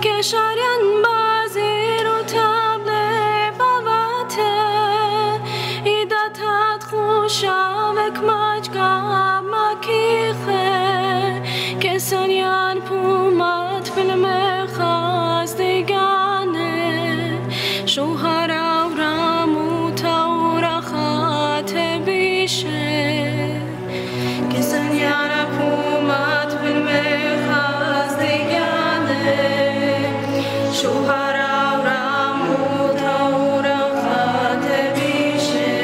کشارین بازی رو تبله باوته ایدتت خوشاوک مجگا مکیخه کسانیان پومت فیلم خواست دیگانه شوهر آورامو تاورا خات بیشه کسانیان پومت فیلم خواست دیگانه شوهر آورامو تاورا خات بیشه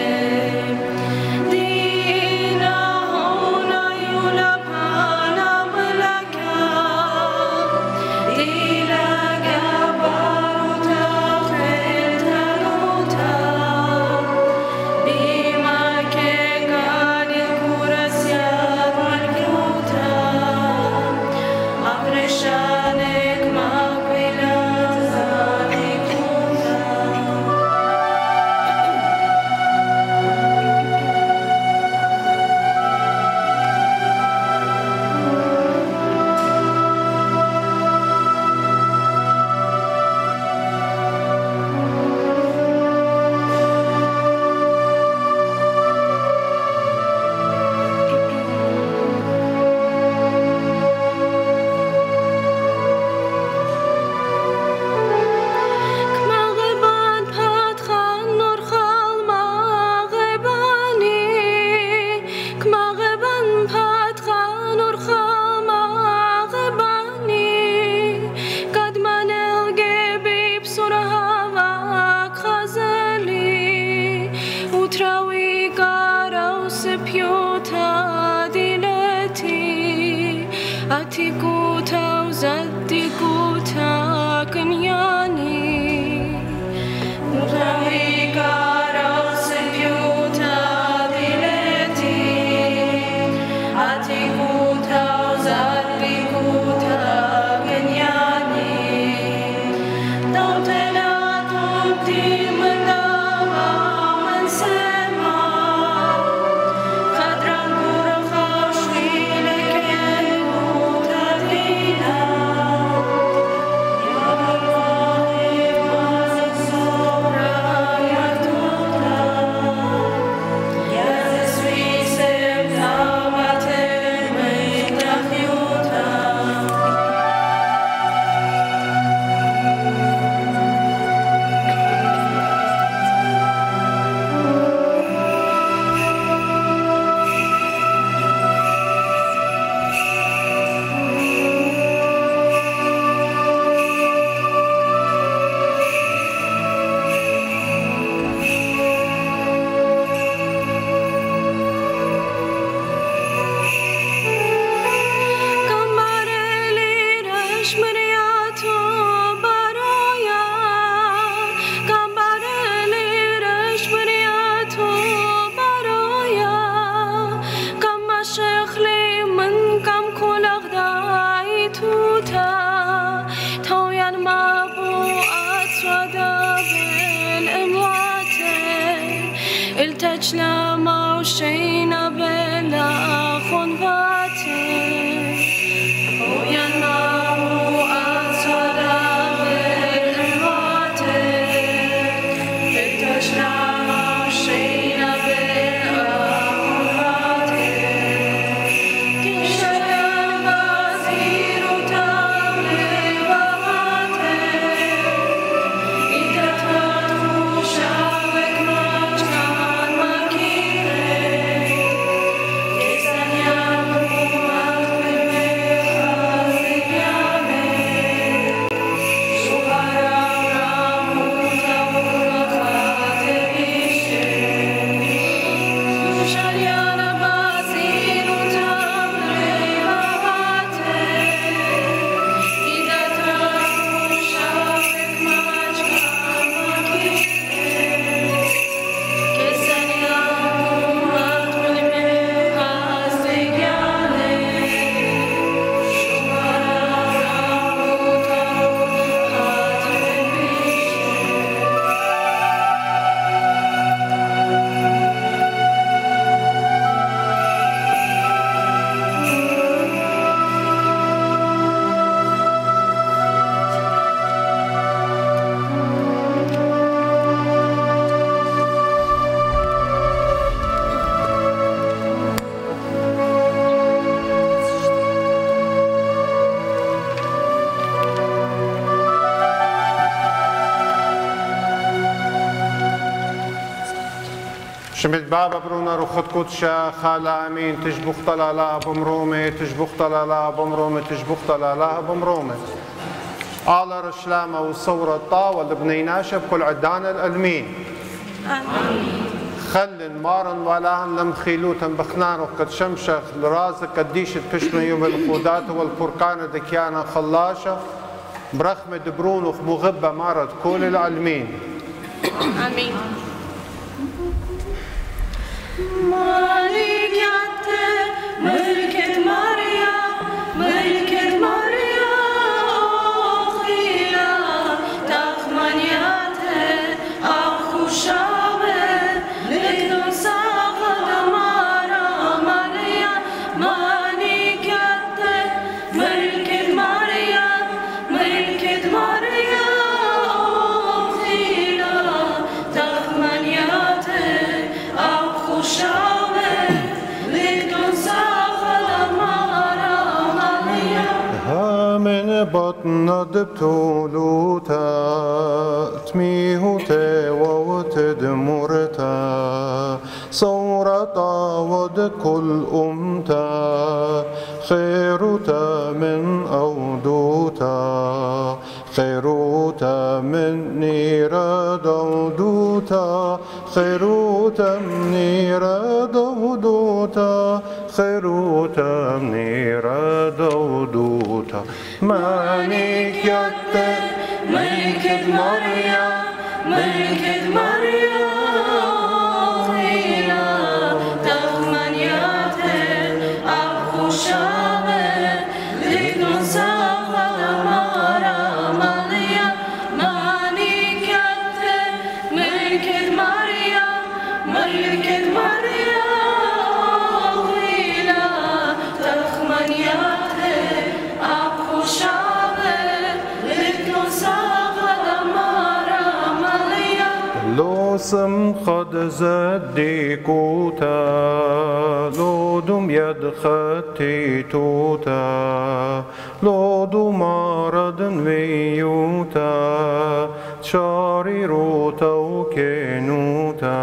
دینا هونا یولا پانا ملکا دیلا گباروتا خیلتانوتا بیما که گانی کورسیاد ملکوتا افرشانک مقبیلا زانی کوتا کماغبان پادخان نورخال ماغبانی کماغبان پادخان نورخال ماغبانی قدمان الگبی بسرها و خزلی وتراوی قارو سپیوتا دیلتی اتیکوتا وزدیکوتا کنیانی وتراوی قارو سپیوتا دیلتی اتیکوتا وزدیکوتا کنیانی دوتنا توتی مناوا من سما خضران برخاشوی لکن متدینا یا الله وزورا یتوتا یا زسوی سبتاوت میتخیوتا Kambareli reshmiriyato baroya Kambareli reshmiriyato baroya Kama shekhli min kam kulagdai tuta Tawyan mabu aswada bil imwate التجنا موشينا بلا خنفاته وينمو أسودا بالإمواته التجنا موشينا بلا خنفاته كشيان بازير تاملي بغاته إذا تدخل شعبك مجكان مكينه شمت بابا برونا روخت كوتشا خالا امين تجبخ طلالا بمرومي تجبخ طلالا بمرومي تجبخ طلالا بمرومي على رشلامة والصورة الطاوة البنيناشة بكل عدان الألمين خل مارن ولان لم خيلوتن بخنان وقد شمشخ لرازك قديش تبشمن يوم الخودات والبركان دكيانا خلاشة برخمة دبرون ومغبة مارد كل العلمين آمين. مالكة ملكة مريم ملكة مريم أخيلا تخمنياته أخو شابه لكن ساقط مرا مريم مالكة ملكة مريم ملكة مريم أخيلا تخمنياته أخو شابه لكن ساقط مرا مريم من بطن دبتولوتا تميهوتا وتدمرتا صورتا ود كل أمتا خيروتا من أودوتا خيروتا من نير دودوتا خيروتا من نير دودوتا خيروتا من نير دودوتا مانيك يتا ملكة مريم ملكة مريم أخيلا تخمنياته أخو شابه لكن ساقط مرا مريم مالكة ملكة مريم ملكة مريم أخيلا تخمنياته أخو شابه لكن ساقط مرا مريم لوسم قد زديكوتا لودم يد خطي توتا لودو مرض ويوتا شاري روتا وكينوتا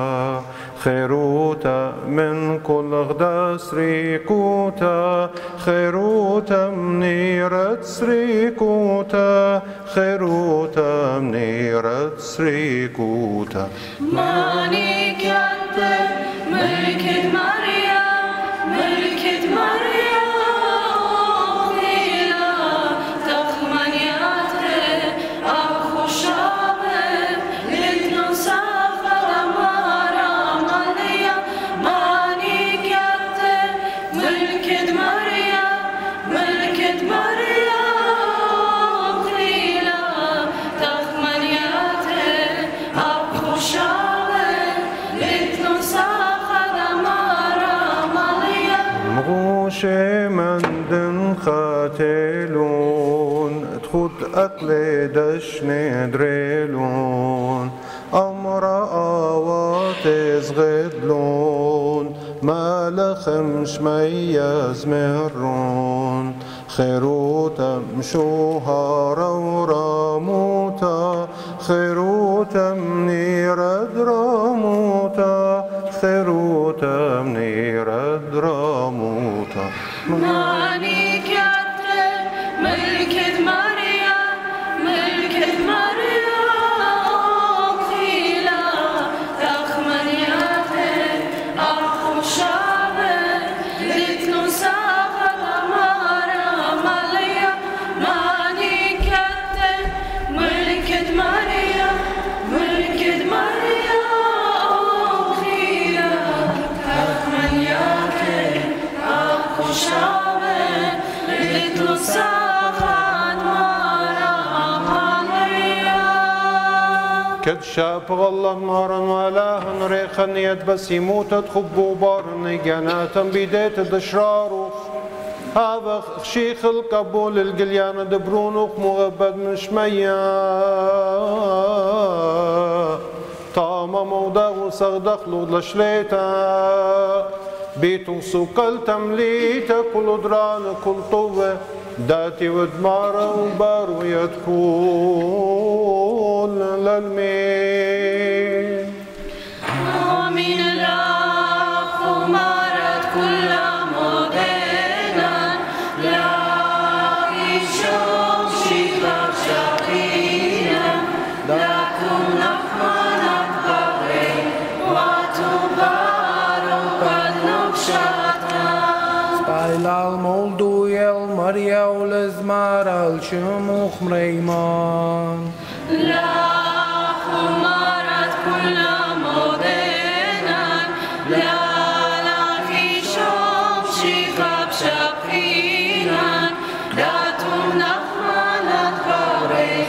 خيروتا من كل غدا سريكوتا خيروتا منيرة سريكوتا خيروتا منيرة سريكوتا مالكة ملكة مريم ملكة مريم أخيلا تخمنياته أخو شابه لكن ساقط مرا مريم مالكة ملكة مريم ملكة مريم أخيلا تخمنياته أخو شابه لكن ساقط مرا مريم مغوش من دن خاتلون تخد أقل دشن دريلون أمر آوات زغدلون ما لخمش ميز مرون خيروتا مشوها راموتا خيروتا منير دراموتا خيروتا منير دراموتا مالكة ملكة مريم ملكة مريم أخيلا تخمنياته أخو شابه لكن ساقط مرا مريم مالكة ملكة مريم ملكة مريم أخيلا تخمنياته أخو شابه لكن ساقط مرا مريم كد شاب غلا نارا ولا ريخا يد بس يموت تخبو بارن جناتا بداية دشرارو هذا شيخ القبول القليان دبرونوك مغبد مش ميا طاما مودا وصغدخ لود لشليتا بيتو سوكل تمليتا كل دران كل طوة داتي ودمارة وبارو يدخول للمين آمين. maral shmuch mreiman. לך ומרת כולם עודנן, לך אישום שיחב שפינן, דתום נחמנת ברך,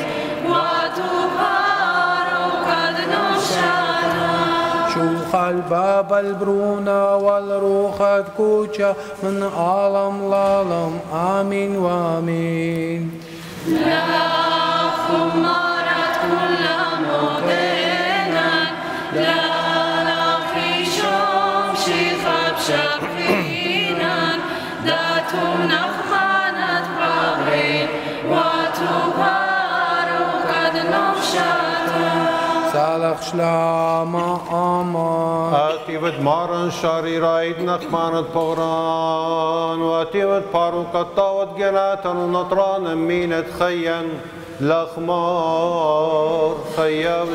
ותוברו קדנושנה. Shuchal babal bruna wal ruchat kucha min alam lalam amin wa amin. לך ומרת כולם עודנן, לך אישום שיחב שפינן, דתום נחמנת ברך, ותוברו קדנושנה. Salach shlama aman. أتيبت مارن شريرا إدنك مانت بغران وأتيبت باروكة طاوت جناتا ونطران مينت خيا لخمار خياب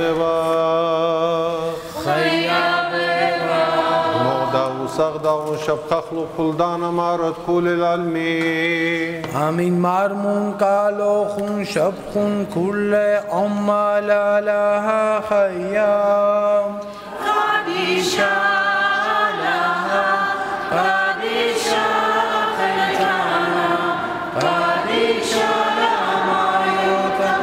مودا وصغدا وشبخ خلق خلدانا مارت كل العلمين Amin marmun kalochun shabchun kulle amma la laha chayam. قديشة لها قديشة خلتنا قديشة لما يوتا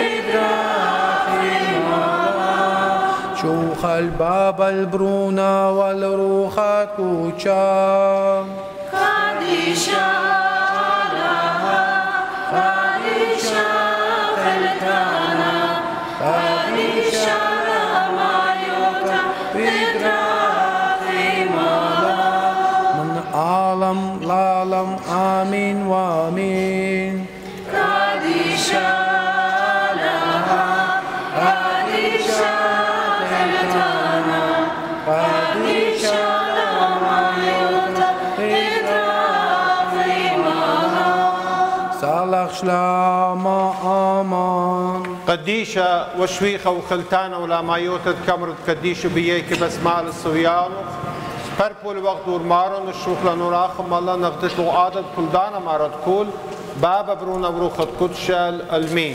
بدراخي شوخ الباب البرونا والروخة كوشا. قديشة لها قديشة خلتنا قديشة لما يوتا بدراخي من عالم لالم آمين وآمين. قديشة لها قديشة خلتنا قديشة لما يوتا بدراخي صالح شلاما آمان. قديشة وشويخة وخلتانة ولا مايوتة كمرت قديشة بيك بس مال الصويان فربول وقت دور مارن الشوخ لنور آخم الله نغدت له عادت كل دانا مارد كل بابا برونا بروخت كتشال المين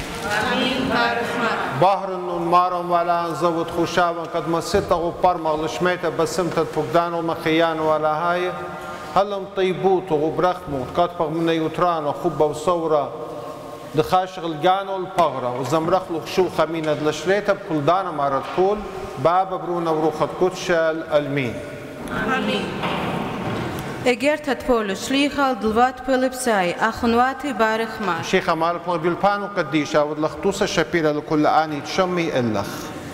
بحر النون مارن ولا انزوت خوشابا قد مسيطة غبار مغلشميتة بسمتة فقدان ومخيان ولا هاي هلم طيبوت وبرخموت قد من يوتران وخبة وصورة دخاشغ الجانو البغرة وزمرخ له شو خمينة دلشريتة بكل دانا مارد كل بابا برونا بروخت كتشال المين Egert Polo Shlichal Dlvat Pilipsai Achunwati Barichma شيخ مالك بالبانو قديشة ودلخطوسة شبيرة لكل آني تشمي إلخ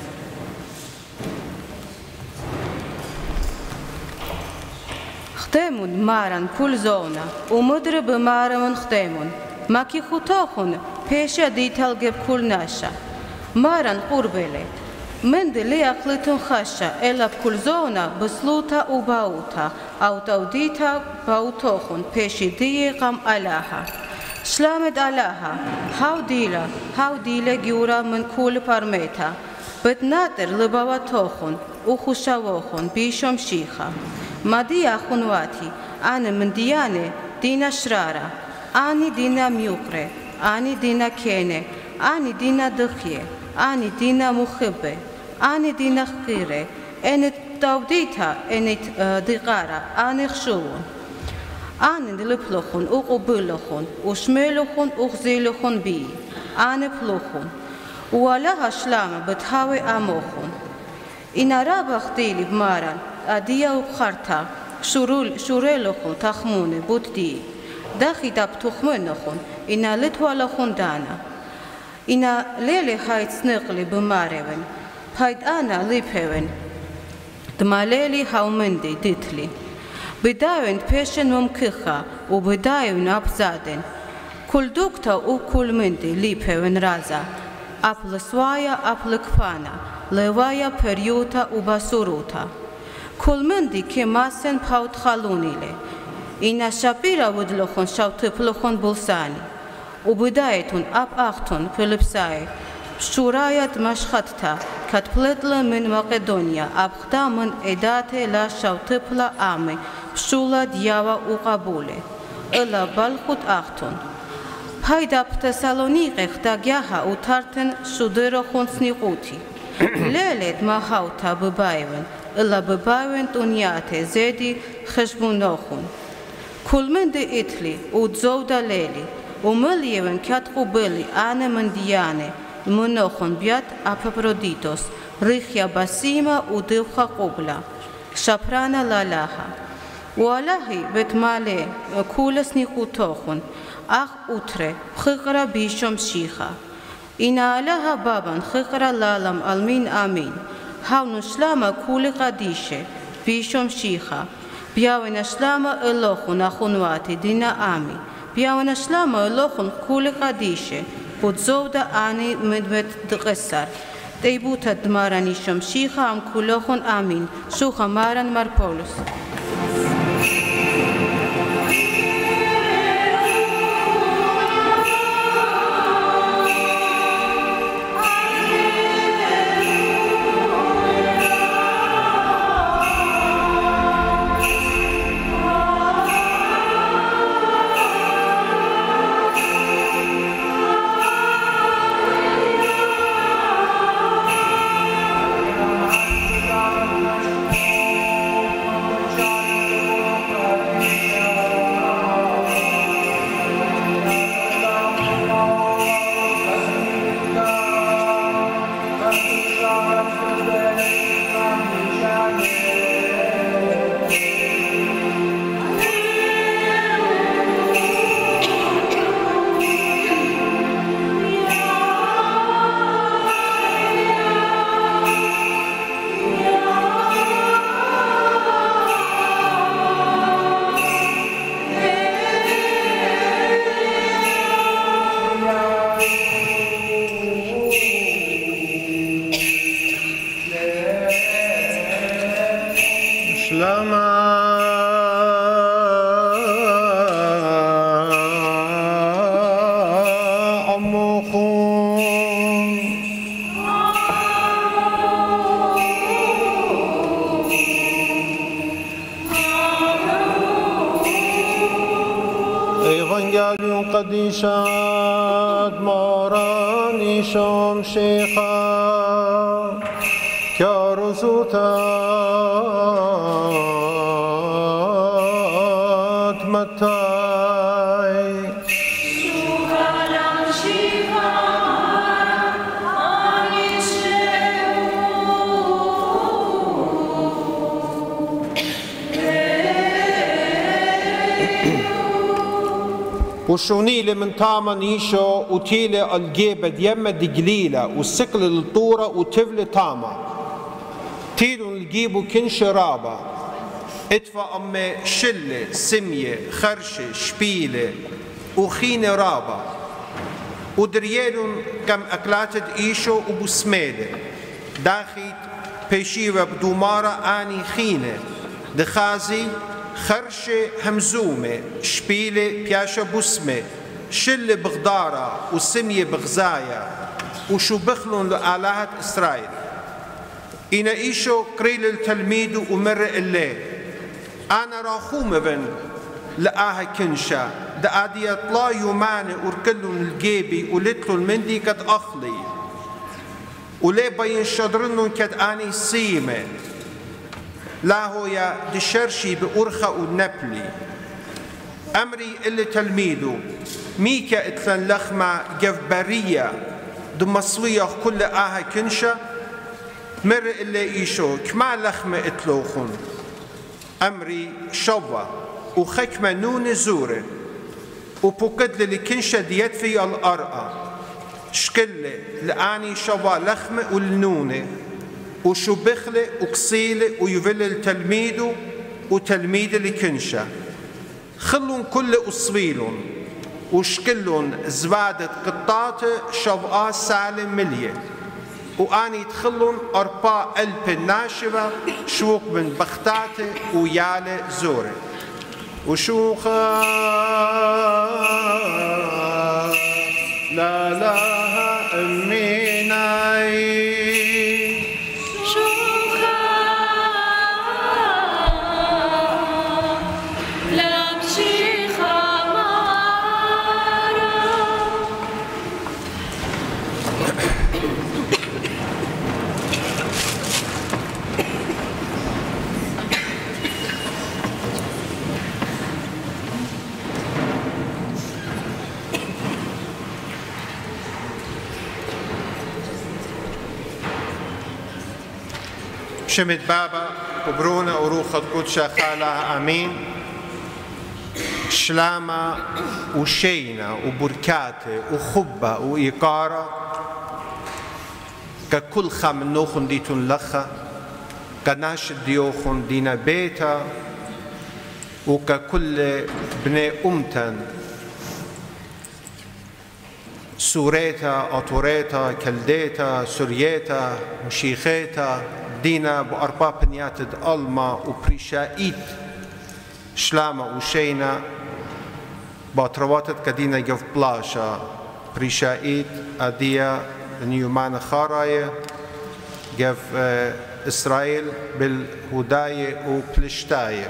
ختمون Maran Pulzona Umudre Bemaramon ختمون Maki Khutahun Pesha Dital Geb Kulnasha Maran Qurbele Mende Leaklitun Khasha Ela Pulzona Besluta Ubauta Autaudita Bautohun Peshi Diegam Alaha Slamed Alaha How Dila Giura Min Kul Parmeta Bet Nater Libawatohun Ukhushawohun Bishom Shiha Madia Khunwati Ane Mendiane Dina Shrara Ani Dina Mukre Ani Dina Kene Ani Dina Dukhye Ani Dina Mukhibbe Ani Dina Khire Enet Taudita Enet Digara Ani Khshuvun Ani Diliplochun Uqubuluchun Ushmeluchun Ukhziluchun Bi Ani Pluchun Ualaha Shlama Bethawe Amochun Inarabach Dilib Maran Adia Ukharta Shureluchun Takhmune Buddi Dakhidab Tukhmunuchun Ina Litwalachun Dana Ina Lele Heights Nukli Bumareven Haid Ana Lipheven Dmaleli Haumendi Ditli Bedavend Peshen Mumkicha U Bedavend Abzaden Kuldukta U Kulmendi Lipheven Raza Aplaswaya Aplakfana Levaya Periuta U Basuruta Kulmendi Kemasen Paut Khalunile Ina Shapira Woodlochon Shautiplochon Bulsani وبداية أب أختون فيلبساي شوراية مشخطتا كتبلتلا من مقدونيا أبختا من إداتي لا شوتبلا آمي شولا دياوا وقبولي إلا بلخط أختون Հայդապ Թեսալոնիկեղ դագյահա ու թարթն շուդերը խոնցնի ղութի։ Լելետ մահաութա բբայվն, ըլա բբայվն տունյաթ է զեդի խշբունոխուն։ Քուլմնդը իթլի ու ձովդա լելի, ու մլիևն քյատ խուբելի անը մնդիանը, մնոխուն բյատ ապապրոդիտոս, ռիխյա բասիմա ու դիվխա կոբլա, շապրանա լալահա։ Ու ալահի վետմալե քուլսնի խութոխուն, աղ ուտրե, խղրա բիշոմ շիխա։ Ինա ալահա բաբան խղրա լալամ ալմին ամին, հավնու շլամը քուլի qadishe, բիշոմ շիխա, բյավենա շլամը ըլոխուն ախունվատի դինա ամի, բյավենա շլամը ըլոխուն քուլի qadishe, ու ձովդա անի մդվետ դղեսար, տեյբութը դմարանի շոմ շիխա ամ քուլոխուն ամին, շուխա մարան մարպոլուս։ قديشات ماراني شوم شيخا كارزوتات متاي وشونيلي من تاما نيشو وتيلي الجيبة ديما دقليلة وسكل الطورة وتفل تاما تيلو الجيبو كن شرابة ادفع أمي شلة سمية خرشة شبيلة وخينة رابة ودريالون كم أكلاتد إيشو وبسميلة داخيت بيشيوة بدومارة آني خينة دخازي خرشة همزومة شبيلة بياشة بسمة شلة بغدارة وسمية بغزايا وشو بخلون لآلهة إسرائيل إنا إيشو قريل التلميذ ومر الليل أنا راخومة بن لآها كنشا دا آدي يطلع يوماني وركلون الجيبي ولتلو المندي كد أخلي ولي بين شدرنون كد آني سيمة لا هو يا دشرشي بأرخة ونبلي أمري اللي تلميذه ميكا اتلن لخمة جفبرية دمصوية كل آها كنشة مر اللي إيشو كما لخمة اتلوخن أمري شوى وخكمة نون زورة وبوكد للي كنشة ديت في الأرقى شكلة لآني شوى لخمة والنونة وشو بخلة وقصيلة ويفل التلميذ وتلميذ اللي كنشة خلون كل أصويلون وشكلون زبادة قطات شوقات سالم ملية وآني تخلون أربا قلب ناشفة شوق من بختاتي ويالي زوري وشوخا لا لها أميناي شمت بابا وبرونا وروح القدس خالها امين شلامة وشينا وبركاته وخبة وإيقارة ككل خام نوخن ديتون لخا كناش ديوخن دينا بيتا وككل بني أمتن سوريتا أطوريتا كلديتا سوريتا مشيخيتا دينا بأربع بنيات ألما وبريشائيت شلامة وشينا باترواتت كدينا جف بلاشا بريشائيت أديا نيومان خاراية جف إسرائيل بالهداية وبلشتاية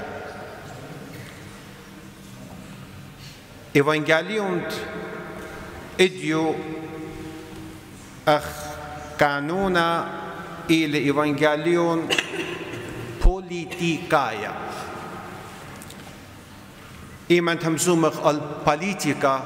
إيفانجاليوم إديو أخ قانونا إلى إيفانجاليون بوليتيكايا إيمان تمزومخ البوليتيكا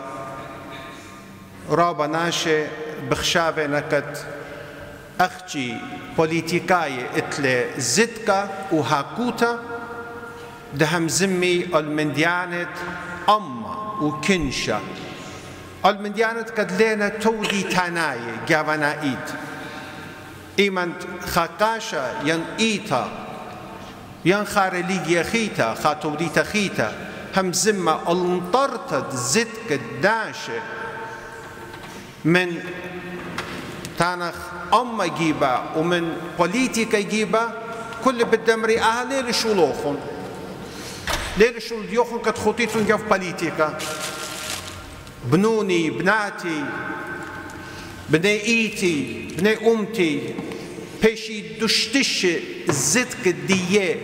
رابا ناشي بخشابة نكت أختي بوليتيكايا إتلي زدكا وهاكوتا دهم زمي المنديانة أما وكنشا المنديانة قد لنا تودي تاناي جافانا إيد إيمان خاقاشا ين إيتا ين خارليجيا خيتا خاتوديتا خيتا هم زمة انطرتت زدك الداشة من تانخ أما جيبا ومن بوليتيكا جيبا كل بالدمري أهل لشولوخن ليل شول ديوخن قد خطيتون جف بوليتيكا بنوني بناتي بني إيتي بني أمتي بيشي دشتش زدك الدية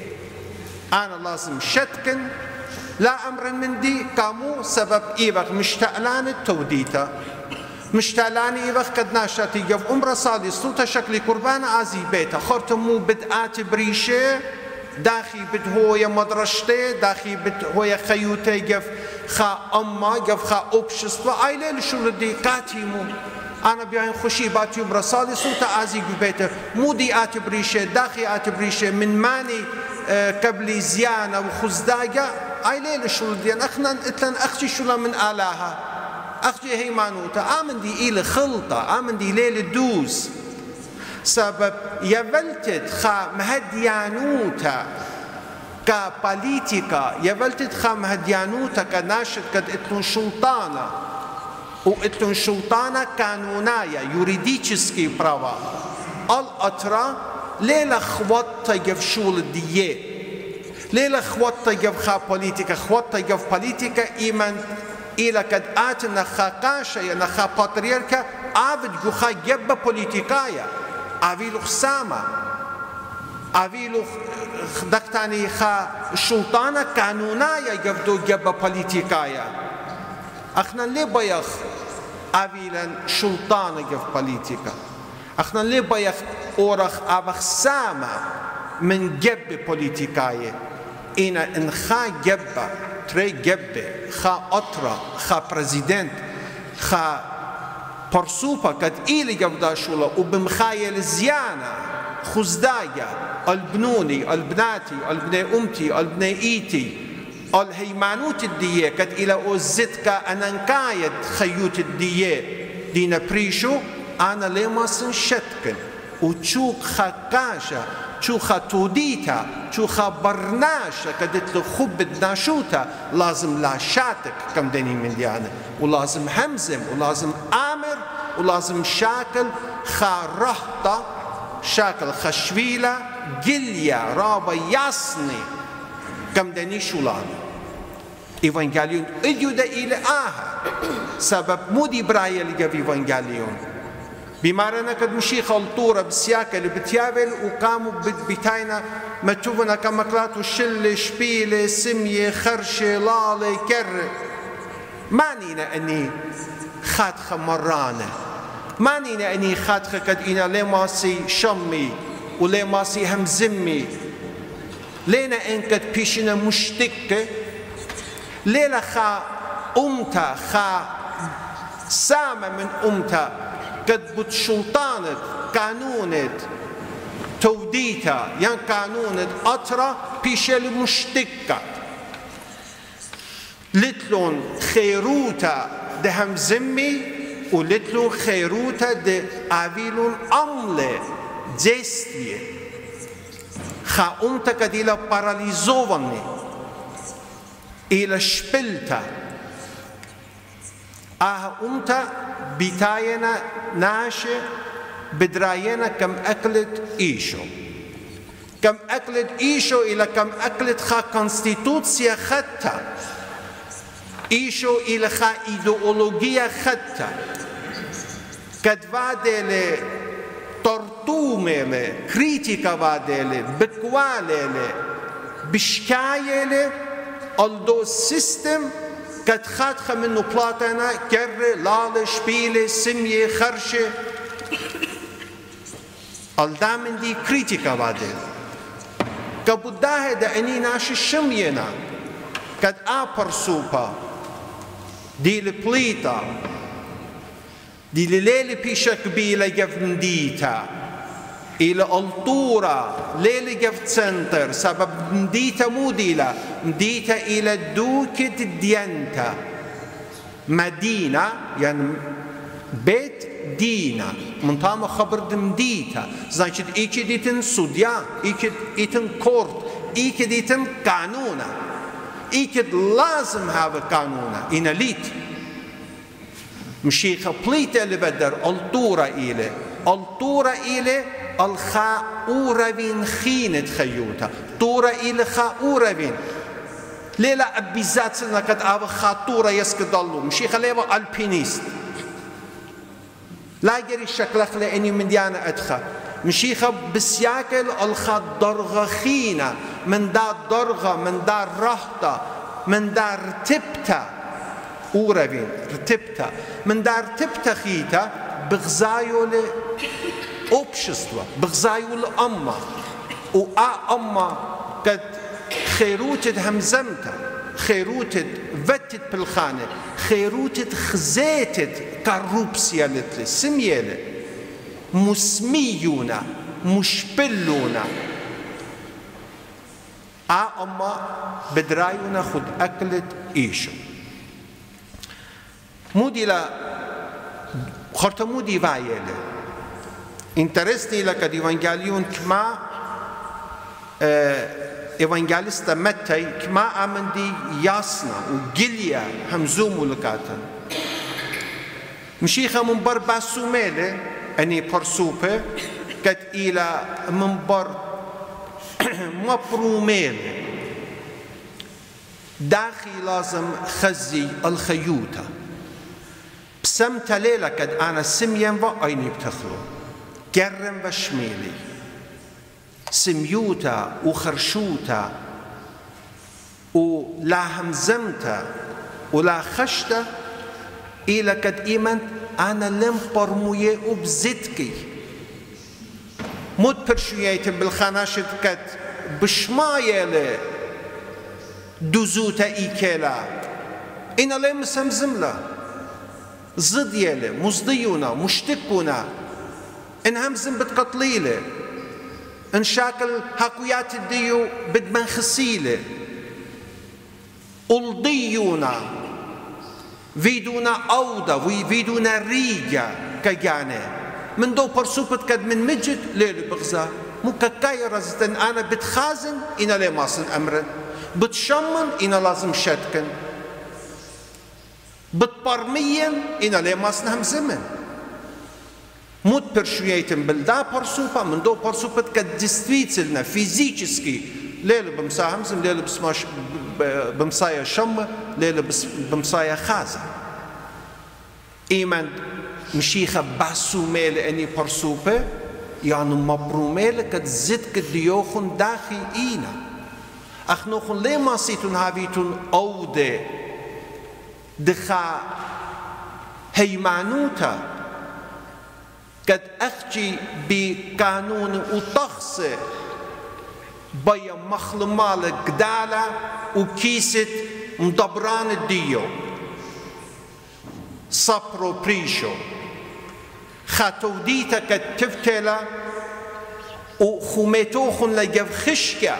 أنا لازم شتكن لا أمر من دي كامو سبب إيبخ مشتعلان التوديتا مشتعلان إيبخ قد ناشتي جف أمر صالي صوتا شكل قربان عزي بيتا خرتمو بدآت بريشة داخي بدهوية مدرشتي داخي بدهوية خيوتي جف خا أما جف خا أبشسوا أيلي لشو لدي قاتيمو أنا بيان خشي باتي برسالي صوتا عزي بيتا مودي آت بريشة داخي آت بريشة من ماني قبل زيانة وخزداجة أيلي لشو لدي أخنا إتلن أختي شولا من آلاها أختي هيمانوتا آمن دي إلي خلطة آمن دي ليل دوز سبب يبلتت خا مهديانوتا كبوليتيكا يبلتت خا مهديانوتا كناشد قد اتلون شلطانة واتلون شلطانة قانونية يوريديتشسكي براوا الأطرا ليلة خوطة يف شول الدية ليلة خوطة يف خا بوليتيكا خوطة يف بوليتيكا إيمان إلى قد آتنا خا قاشا نخا باتريركا آفد جو خا يبا بوليتيكايا أفيلو خسامة أفيلو دكتاني خا شلطانة قانونية يبدو جبا بوليتيكايا أخنا ليه بيخ أفيلا شلطانة جف بوليتيكا أخنا ليه بيخ أورخ أبخسامة من جب بوليتيكايا إنا إن خا جبا تري جبا خا أطرا خا بريزيدنت خا برسوبة قد إيلي جودا شولا وبمخايل زيانة خزدايا البنوني البناتي البني أمتي البني إيتي الهيمانوت الدية قد إلى أوزتك أننكايد خيوت الدية دينا بريشو أنا لما سنشتكن وتشوك خاقاشا تشوخا توديتا تشوخا برناشا كدت خب الناشوتا لازم لا شاتك كم دني من ديانا ولازم همزم ولازم آمر ولازم شاكل خارهطة شاكل خشويلة جليا رابا ياسني كم دني شولانا إيفانجاليون إديو دا إلى سبب مودي برايا لقى في إيفانجاليون بمارنا قد مشي خلطورة بسياكة اللي بتيابل وقاموا بتاينا متوبنا كمقلات وشل شبيلة سمية خرشة لالة كر مانينا أني خاد خمرانة معنى أني خاتخ قد إنا لماسي شمي ولماسي همزمي لينا إنكت بيشنا مشتكة ليلا خا أمتا خا سامة من أمتا قد بتشلطانت قانونت توديتا يعني قانونت أطرا بيشل مشتكة لتلون خيروتا ده همزمي ولتلون خيروتا ده آويلون أمله действие. Ха умта кадила парализованы или шпильта. А умта битаена наше بدراينا كم أكلت إيشو كم أكلت إيشو إلى كم أكلت خا كونستيتوسيا خطة إيشو إلى خا إيديولوجيا خطة قد وادل ترتومة كريتيكا وادل بكوالة بشكاية الدو سيستم قد خاتخ منو بلاتنا كر لالة شبيلة سمية خرشة الدامن دي كريتيكا وادل كبوداه دا اني ناشي شمينا قد آبر سوبا دي لبليتا دي ليلة بيشا كبيلة يفن ديتا إلى الطورة ليلة يفن سنتر سبب مديتا موديلا مديتا إلى دوكة ديانتا مدينة يعني بيت دينا منطقة خبر دمديتا значит إيكي ديتن سوديا إيكي ديتن كورت إيكي ديتن قانونا إيكي لازم هذا قانونا إنا ليت مشي خبليت اللي بدر الطورة إلى الخاورة بين خينة خيوتا طورة إلى خاورة بين ليلا أبيزات سنة قد أبا خاطورة يسكدلو مشي خليبا ألبينيست لا يجري شكلك لأني من ديانا أدخل مشيخة بسياكل الخا درغة خينة من دار درغة من دار رهطة من دار تبتا أوربين تبتا من دار تبتا خيتا بغزايو لأوبشستوا بغزايو لأمة أمة قد خيروتت همزمتا خيروتت فتت بالخانة خيروتت خزيتت كروبسيا لتلي سميالة مسميونا مشبلونا أما بدرايونا خد أكلت إيشو مودي لا خرطمودي وايلة انترستني لك ديوانجاليون كما إيفانجاليستا متى كما أمندي ياسنا وجليا همزوم ولكاتن مشيخة منبر باسوميلة أني برسوبة قد إلى منبر مبروميلة داخل لازم خزي الخيوطة بسمت ليلة قد أنا سميا وأيني بتخلو جرم وشميلي سميوتا وخرشوتا ولا همزمتا ولا خشتا إلى قد إيمان أنا لم برموية وبزدكي مد برشوية بالخناشت قد بشماية دوزوتا إيكيلا إنا لم سمزملا زديلة مزديونا مشتكونا إن همزم بتقتليلة إن شاكل هاكويات الديو بدمن خسيلة ألضيونا فيدونا أودا ويفيدونا ريجا كجانة من دو برسوبت كد من مجد ليلة بغزا مو كاكاي رزتن أنا بتخازن إنا لي ماصن أمرن بتشمن إنا لازم شتكن بتبرمين إنا لي ماصن همزمن مود برشويتن بلدا برسوبا من دو برسوبت كد ديستريتسلنا فيزيكسكي ليلة بمسا همزم ليلة بسماش بمسايا شم ليلة بمسايا خازة إيمان مشيخة باسو ميل أني برسوبة يعني مبروميل قد زد قد يوخن داخل إينا أخنوخن ليه ما سيتون هاويتون أودي دخا هيمانوتا قد أخجي بقانون وطخصة بيا مخلمال قدالة وكيسة مدبران الديو صبرو بريشو خاتوديتا قد تفتلا وخوميتوخن لجف خشكا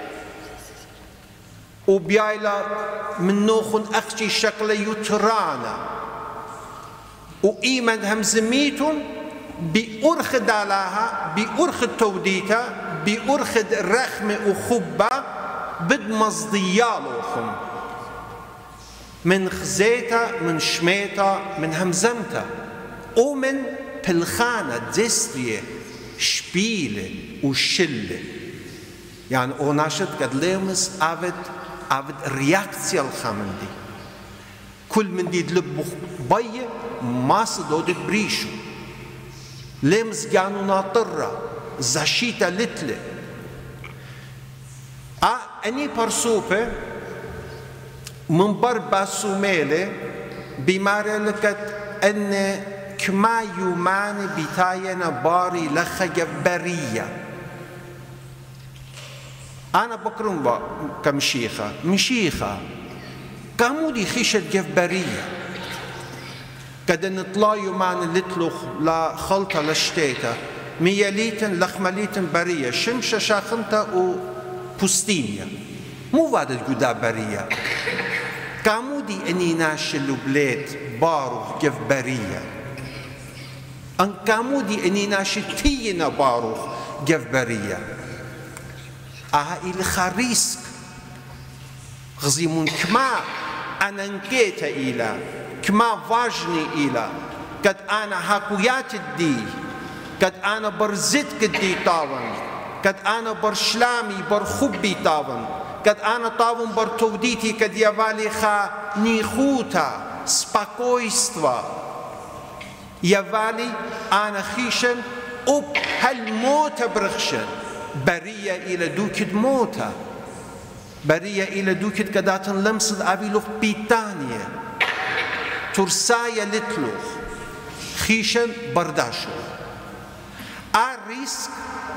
وبيايلا من نوخن أخجي شكل يترانا وإيمان همزميتون بأرخ دالاها بأرخ توديتا بأرخ رخمة وخبة بد مصديالوخن من خزيتا من شميتا من همزمتا ومن بلخانة دسترية شبيلة وشلة يعني أوناشت قد ليمس أفد رياكسيا الخامندي كل من دي دلب بيه ما صدودك بريشو لمس جانو ناطرة زاشيتا لتلة أني برسوبة من بر باسوميلة بمارة لكت أن كما يومان بتاينا باري لخجة برية أنا بكرم كمشيخة مشيخة كمودي خيشة جفبرية كده نطلع يومان لتلوخ لا خلطة لشتيتا مياليتن لخمليتن برية شمشة شاخنتا وبوستينيا مو وادد قدا برية كمودي أني ناشل بلاد باروخ جفبرية أن كمودي أني ناشل تينا باروخ جفبرية إلى خريسك غزيمون كما أنا نكيت إلى كما فاجني إلى قد أنا هاكويات الدي قد أنا برزت كدي طاون قد أنا برشلامي برخبي طاون قد أنا طاون برتوديتي قد يوالي خا نيخوتا سباكويستوا يوالي أنا خيشن أب هالموت برخشن برية إلى دوكد موتا برية إلى دوكد كداتن لمسد أبي لوخ بيتانية ترسايا لتلوخ خيشن برداشو الريسك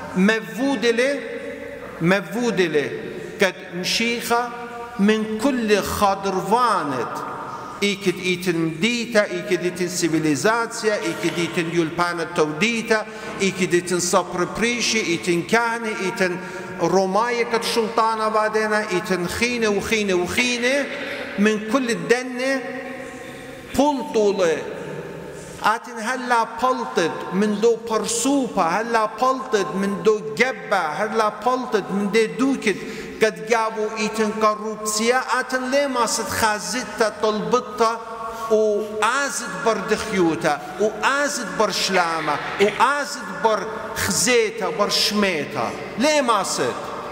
مفودلة قد مشيخة من كل خضروانت إيكد إيتن مديتا إيكد إيتن سيفيليزاتيا إيكد إيتن يولبانا توديتا إيكد إيتن صبر بريشي إيتن كهنة إيتن روماية كت شلطانة بعدنا إيتن خينة وخينة من كل الدنة بلطولة آتن هلا بلطد من دو برسوبة هلا بلطد من دو جبة هلا بلطد من دو دوكد قد جابوا إيتن كروبسيا آتن لما ستخازتا طلبتا وآزد بردخيوتا وآزد برشلامة وآزد برخزيتا برشميتا لما ست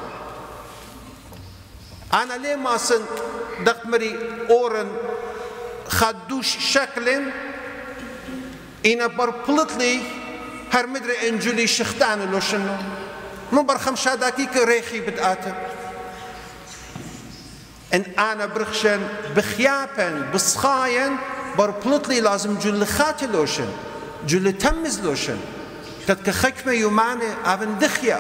أنا لما ست دقت مري أورن خدوش شكل إنا بربلطلي هر مدري إنجلي شختان لو شنو مو برخمشا داكيك ريخي بدآتا إن أنا برخشن بخيابن بصخاين بربلطلي لازم جل خاتي لوشن جل تمز لوشن كتك خكمة يوماني أبن دخيا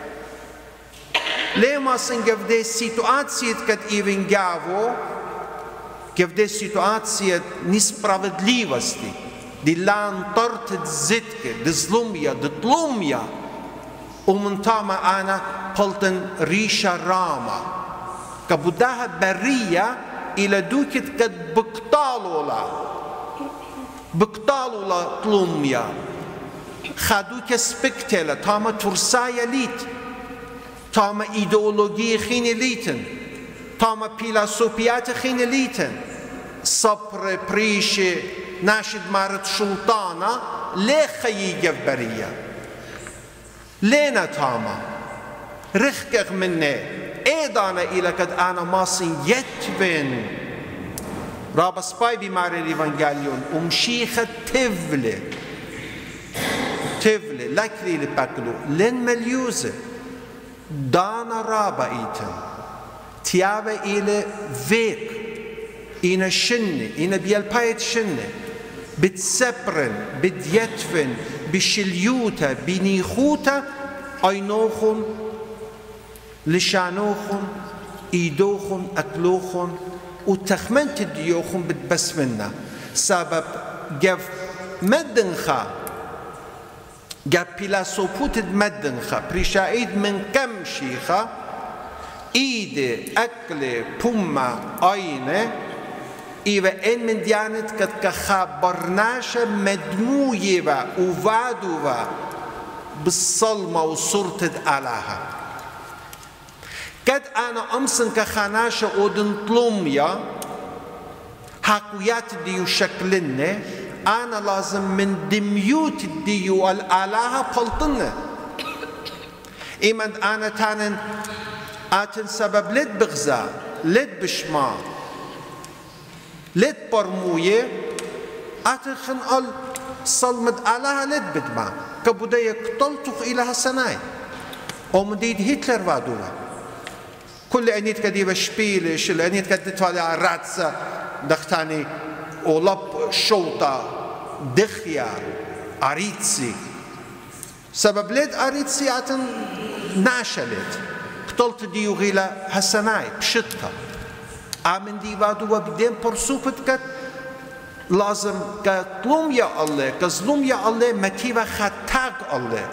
ليه ما سنجف دي سيتواتسيت كت إيفن جافو كيف دي سيتواتسيت نسبراودليوستي دي لان طرت زدك دي ظلمية دي طلومية ومن تاما أنا قلتن ريشة راما كبداها برية إلى دوكت قد بقطالوا لا طلومية خدوك سبكتلا تاما ترسايا ليت تاما إيديولوجية خيني ليتن تاما بيلاسوبيات خيني ليتن صبر بريشة ناشد مارت شلطانة ليه خيجة برية لينا تاما رخكك مني ايضانا إلى قد أنا ماسين يتبن رابا سباي بماري الإيفانجاليون ومشيخة تفلة لكري لباكلو لن مليوزة دانا رابا إيتن تيابا إلى فيك إنا شنة إنا بيالبايت شنة بتسبرن بتيتفن بشليوتا بنيخوتا أينوخن لشانوخن إيدوخن أكلوخن وتخمنت ديوخن بتبسمنا سبب جف مدنخا جف بلاسوبوت مدنخا بريشايد من كم شيخا إيد أكل بوما أينه إيوه إن من ديانت قد كخبرناش مدموية وفادوة بالصلمة وصورة آلهة قد أنا أمسن كخاناش أودن طلوميا حقويات ديو شكلنه أنا لازم من دميوت ديو الآلهة بلطنه إيمان أنا تانن آتن سبب لد بغزا لد بشما لد برموية آتن خنقل صلمد آلهة لد بدما كبودية قتلتوخ إلها سناي ومديد هتلر وادوها كل أنيت كديبة شبيلش الأنيت كدتوالي على راتسة دختاني ولب شوطة دخيا أريتسي سبب لد أريتسي آتن ناشلت قتلت ديو غيلا هسناي بشتها آمن دي وادوها بدين برسوبت كت لازم كظلم يا الله كظلم يا الله متيبة خطاق الله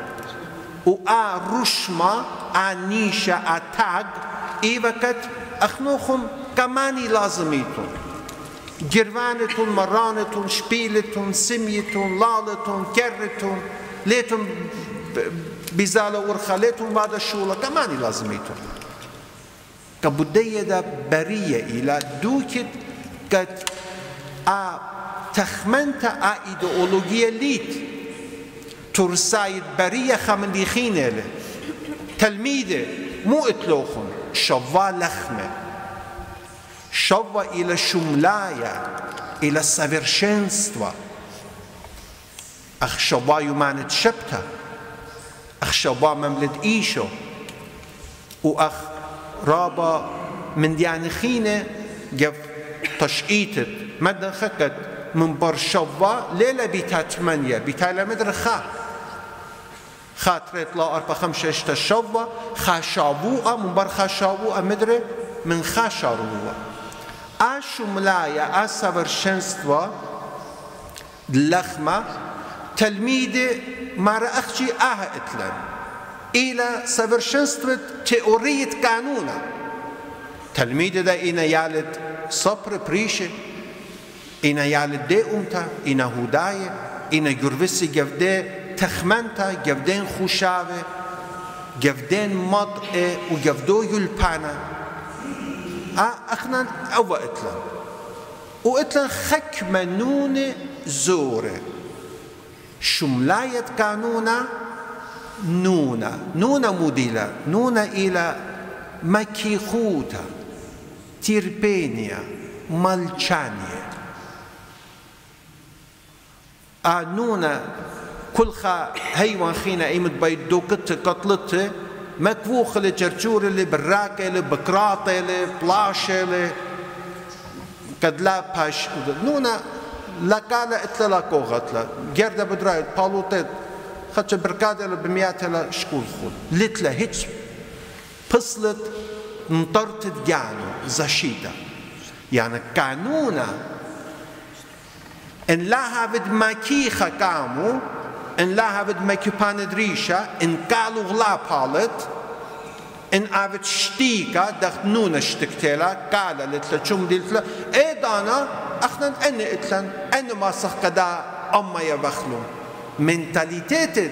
رشما نيشة أتاق إيوة كت أخنوخم كماني لازميتون جروانتون مرانتون شبيلتون سميتون لالتون كرتون ليتون بزالة ورخالتون بعد الشولة كماني لازميتون كبدية دا برية إلى دوكت كت تخمنت إيدئولوجية ليت ترسايد برية خمنديخين له تلميذه مو اتلوخن شوا لخمه شوا إلى شملاية إلى سافرشنستوا أخ شوا يمانت شبتا أخ شوا مملد إيشو وأخ رابا من ديانخينة جف تشقيتت مدن خكت من برشوا ليلة بيتا 8 بيتا لمدر خاطرت لا 4 5 6 شوا خاشابوها من بر خاشابوها مدري من خاشاروها شملاية سافرشنستوا اللخمة تلميذ مارا أخشي إتلان إلى سافرشنستوا تيورية قانونا تلميذ دا إنا يالد صبر بريشة إنا يالد دي أمتا إنا هداية إنا جرفسي جفدي تخمنتا جفدين خوشاوة جفدين مضئة وجفدو يلبانا أخنا أو إتلان وإتلان خك منون زورة شملاية قانونا نونا موديلا نونا إلى مكيخوتا تيربينيا مالشانيا نونا كل خا هيوان خينا ايمت بيت دوكت قتلته مكفوخ لجرجور اللي براكه اللي بكراطه اللي بلاشه اللي كدلا باش نونا لقاله اتلاكو غتلا جرده بدرايت بالوتت خدش بركاده اللي بميات لا شكول خول لتلا هيتش بصلت نطرت جانو زشيدا يعني قانونا ان لا هافد ماكيخا كامو ان لا هافد ماكيبان دريشا ان قالوا غلا بالت ان افد شتيكا دخت نونا شتكتلا قال لتلا شوم ديلتلا اي دانا اخنا ان اتلن ان ما سخدا اما يبخلو منتاليتيت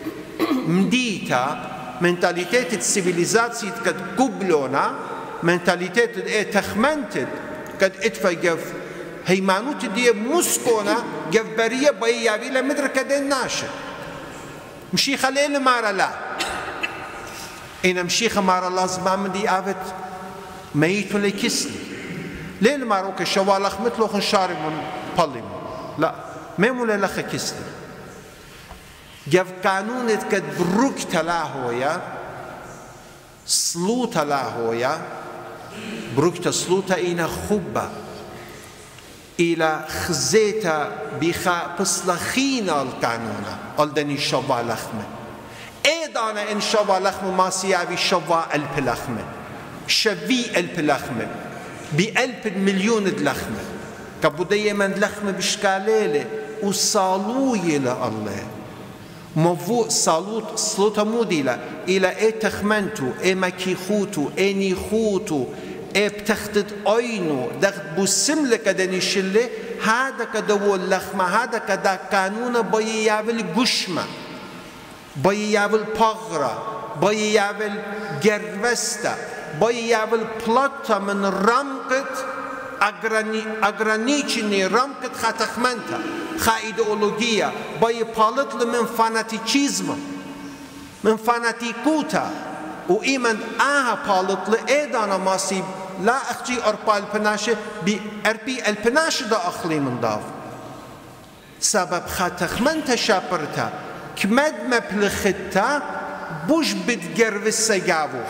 مديتا منتاليتيت السيفيليزاتسي قد قبلونا منتاليتيت اي تخمنتت قد ادفع جف هيمانوت دي مسكونا جف بريه بي يابي لمدر كدين ناشر مشي خليل مارا لا إن مشي خمارا لازم من دي آفت ميتو لكسني ليل ماروك الشوالخ مثلو خنشاري من بالي لا ميمو للخ كسني جف قانونت قد بروك تلاهويا سلوت تلاهويا بروك تسلوتا إنا خبا إلى خزيتا بخا بصلخينا القانونا ألدني شوا لخمة إيدانا إن شوا لخمة ما سيابي شوا ألب لخمة شوي ألب لخمة بألب مليون لخمة كبودية من لخمة بشكاليلة وصالوية لله مفو صالوت صلوت موديلا إلى إيه تخمنتو إيه مكيخوتو إيه نيخوتو إيه بتخدد أينو دخت بسم لك دني شلة هذا كدو اللخمة هذا كدا قانون باي يعمل قشمة باي يعمل بغرة باي يعمل جروستا باي يعمل بلاطة من رمقت أغرانيتشني رمقت خاتخمنتا خا إيديولوجيا باي بالطل من فاناتيكيزم من فاناتيكوتا وإيمان بالطل إيدانا ماسي لا أخجي أربا البناشة بأربي البناشة دا أخلي من داف سبب خاتخمنتا شابرتا كمد مبلغتا بوش بتجرب السجاوخ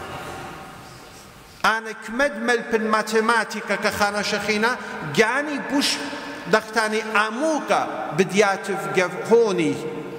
أنا كمد ملبن ماتيماتيكا كخانا شخينا جاني بوش دختاني عموكا بدياتف هوني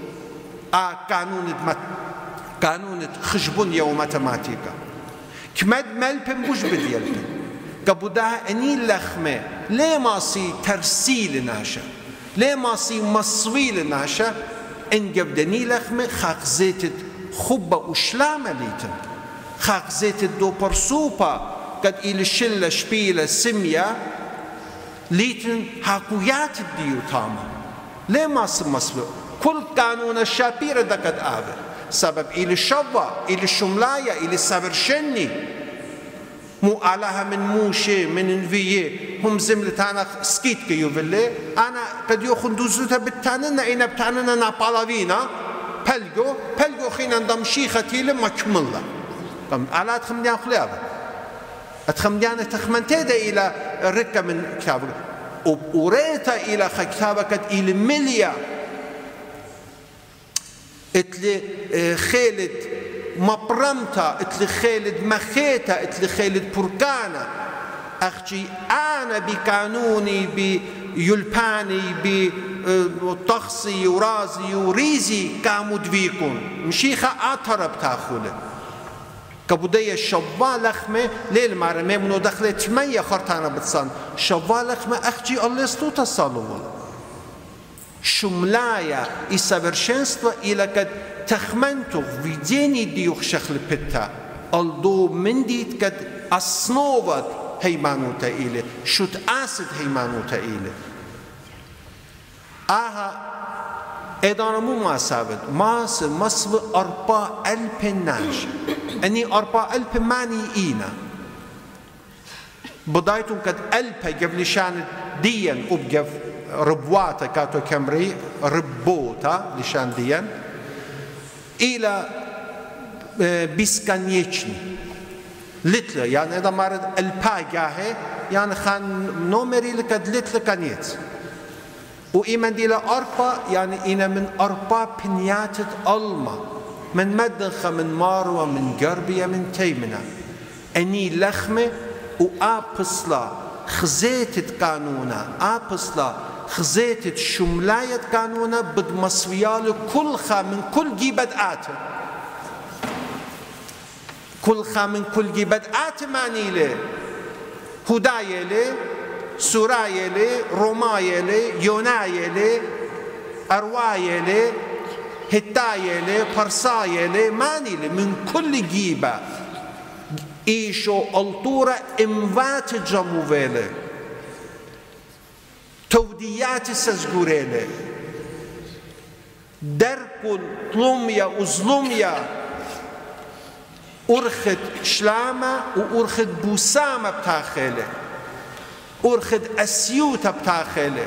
قانون خشبونيا وماتيماتيكا كمد ملبن بوش بديالبن كبودها أني لخمة ليه ماسي ترسيل ناشا ليه ماسي مصويل ناشا إن جبدني لخمة خاقزيت خبة وشلامة ليتن خاقزيت دو برسوبا قد إلى شلة شبيلة سمية ليتن حقويات الديو تاما ليه ما سمسلو كل قانون الشابيرة دا قد آبر سبب إلى شبا إلى شملاية إلى سبرشني مو علىها من موشي من انفيه هم زملتانا سكيت كيو بالله أنا قد يوخن دوزوتا بالتاننا إنا بتاننا نابالاوينا بلغو خينا ندم شيختي لما كملا على أتخمديان خليابا أتخمديان تخمنتيدا إلى ركة من كتابك وريتا إلى كتابك إلى مليا اتلي خالد مبرمتا اتلي خالد مخيتا اتلي خالد بركانا أخجي أنا بقانوني بيلباني بطخصي ورازي وريزي كامود فيكون مشيخة أطرب تاخوله كبودية شوا لخمة ليل مارمي منو دخلت مية خرطانة بتصان شوا لخمة أخجي الله استوتا صالوه شملايا إسابرشنسوا إلى قد تخمنتو في ديني ديوخ شخل بتا الدو من ديت قد أصنوات هيمانوتا إلي شوت آسد هيمانوتا إلي إدانا مو ما سابد ماس مصب أربا ألب ناش أني أربا ألب ماني إينا بدايتون قد ألب قبل شان ديان وبقف ربواتا كاتو كمري ربوتا لشان ديان إلى بيسكانيتشني لتلا يعني إذا مرد الباقاهي يعني خان نومري لكد لتلا كانيت وإيمان دي لأربا يعني إنا من أربا بنياتة ألما من مدنخ من ماروة من قربية من تيمنا أني لخمة وآبصلا خزيتة قانونا آبصلا خزيتة شملاية قانونا بد مصويال كل خا من كل جيبت آتم كل خا من كل جيبت آتماني له هداية له سوراية له روماية له يوناية له أرواية له هتاية له فرساية له ماني له من كل جيبة إيشو الطورة إموات جموفيله توديات سزغوريله دركل طلوميا وظلوميا أرخد شلامة وأرخد بوسامة بتاخيله أرخد أسيوتة بتاخيله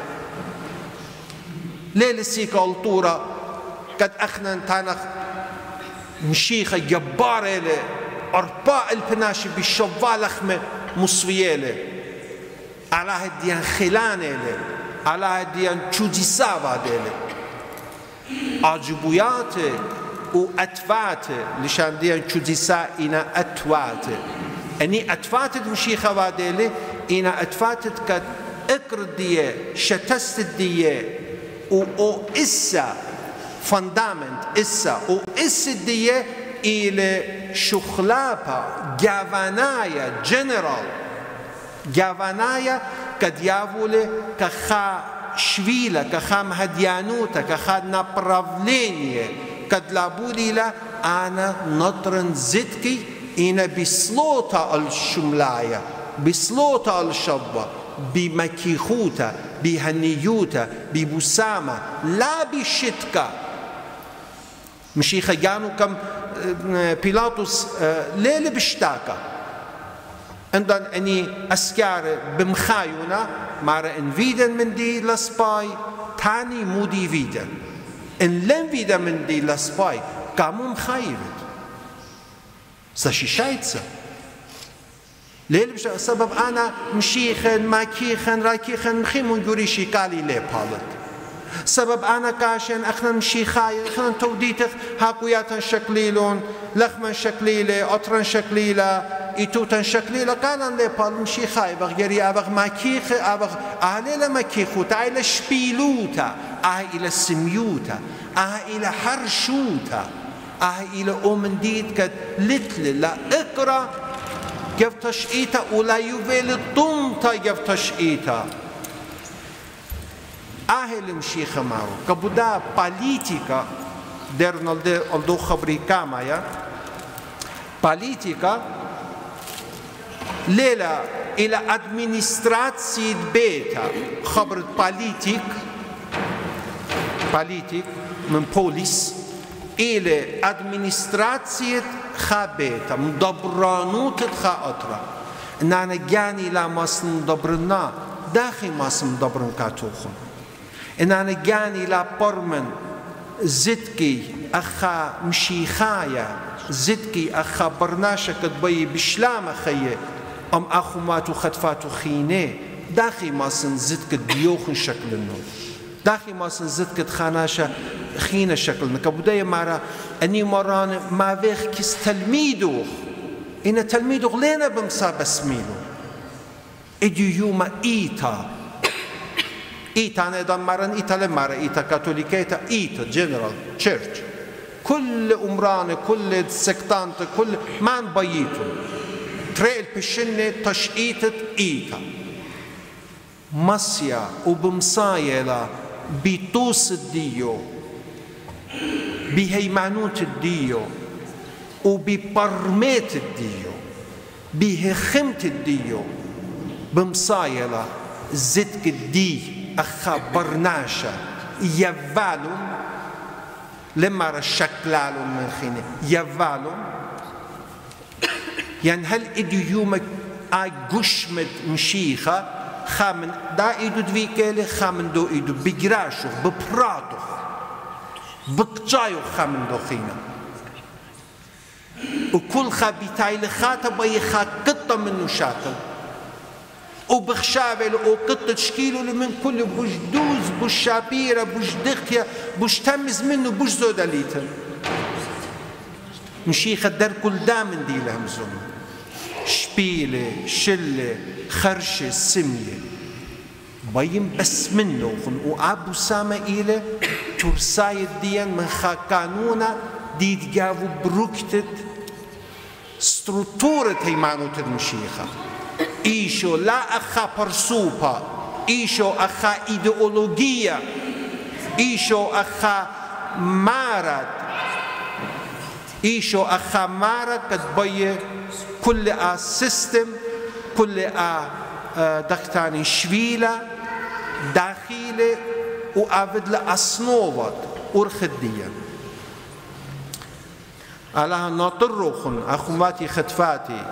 ليلة سيكا الطورة قد أخنا تانخ مشيخة جبارة له أرباء البناشي بالشوال أخمة مصوية على هديان خلانة على هديان تشوديسابة عجبويات وأتفات لشان ديان تشوديسا إنا أتوات أني أتفات مشيخة واديلي إنا أتفات قد اقر ديه شتست ديه او إسا فاندامنت إسا او إس ديه إلى شخلابا جوانايا جنرال جوانايا كديافولي كخا شويلة كخا مهديانوتا كخا نابرافلينية كدلابولي لا أنا نطرن زدكي إنا بسلوطة الشملاية بسلوطة الشبة بمكيخوتا بهنيوتا ببسامة لا بشتكا مشيخة جانو كم بيلاطس ليلة بشتاكا عندن أني أسكار بمخايونا مارا إن فيدن من دي لسباي تاني مودي فيدن إن لن فيدن من دي لسباي كامو مخايرت ساشي شايتسا ليل بشا سبب أنا مشيخن ماكيخن راكيخن مخيمون جوريشي كالي لي بالت سبب أنا كاشن أخنا مشيخاي أخنا توديتخ هاكوياتن شكليلون لخمن شكليلة أطرن شكليلة إتوتن شكليلة كانن لي بال مشيخاي بغيري أبغ ماكيخ أبغ أهلي ماكيخوتا إلى شبيلوتا إلى سميوتا إلى حرشوتا إلى أمنديت كد لتل لا اقرأ يفتش إيتا ولا يوفيل الطمتا يفتش إيتا أهل مشيخ مارو كبدا بوليتيكا درنال دو خبري كامايا بوليتيكا ليلا إلى أدمنستراتسي بيتا خبر بوليتيك من بوليس إلى أدمنستراتسي خابيتا مدبرانوت خا أطرا إننا جاني لا ماس مدبرنا داخي ماس مدبرن كاتوخن إننا جاني لا برمن زدكي أخا مشيخايا زدكي أخا برناشا كدبي بشلام خيه أم أخو ماتو خطفاتو خينه داخي ماسن زدك ديوخن شكل النور داخي ماسن زدك خاناشا خينه شكل كبداية مرة أني مران ما فيخ كيس تلميدوخ إن تلميدوخ لينا بمسا بسميلو إديو يوم إيتا ندام مرن إيتا لمرة إيتا كاثوليكيتا إيتا جنرال تشيرش كل أمران كل سكتانت كل مان بييتو تريل بشنة تشئيتت إيتا مسيا وبمسايلا بيتوس الديو بهيمانوت الديو وببرميت الديو بهخمت الديو بمسايلا زدك الدي أخا برناشا يفالهم لما رشكلالهم من خينه يفالهم يعني هل إدو يومك قشمت مشيخة خامن دا إيدو دويكالي خامن دو إيدو بجراشو ببراتو بقجايو خامن دو خينا وكل خابيتاي لخاتب ويخا قطة منو شاكل وبخشابل وقطة شكيلو من كل بجدوز بشابيرة بجدخية بجتمز منه بجزوداليتن مشيخة در كل دامن دي لهم زم شبيلة شلة خرشة سمية بايم بس منه وأبو سامة إلى ترسايد ديان من خاكانونا ديد جابو بروكتت ستروتورة هيمانوت المشيخة إيشو لا أخا برسوبا إيشو أخا إيديولوجيا إيشو أخا مارد إيشو أخا مارد كتبيه كل سيستم كل دختاني شويلة داخلة وأبد لأسنوات أرخدية على ناطرخن أخواتي خطفاتي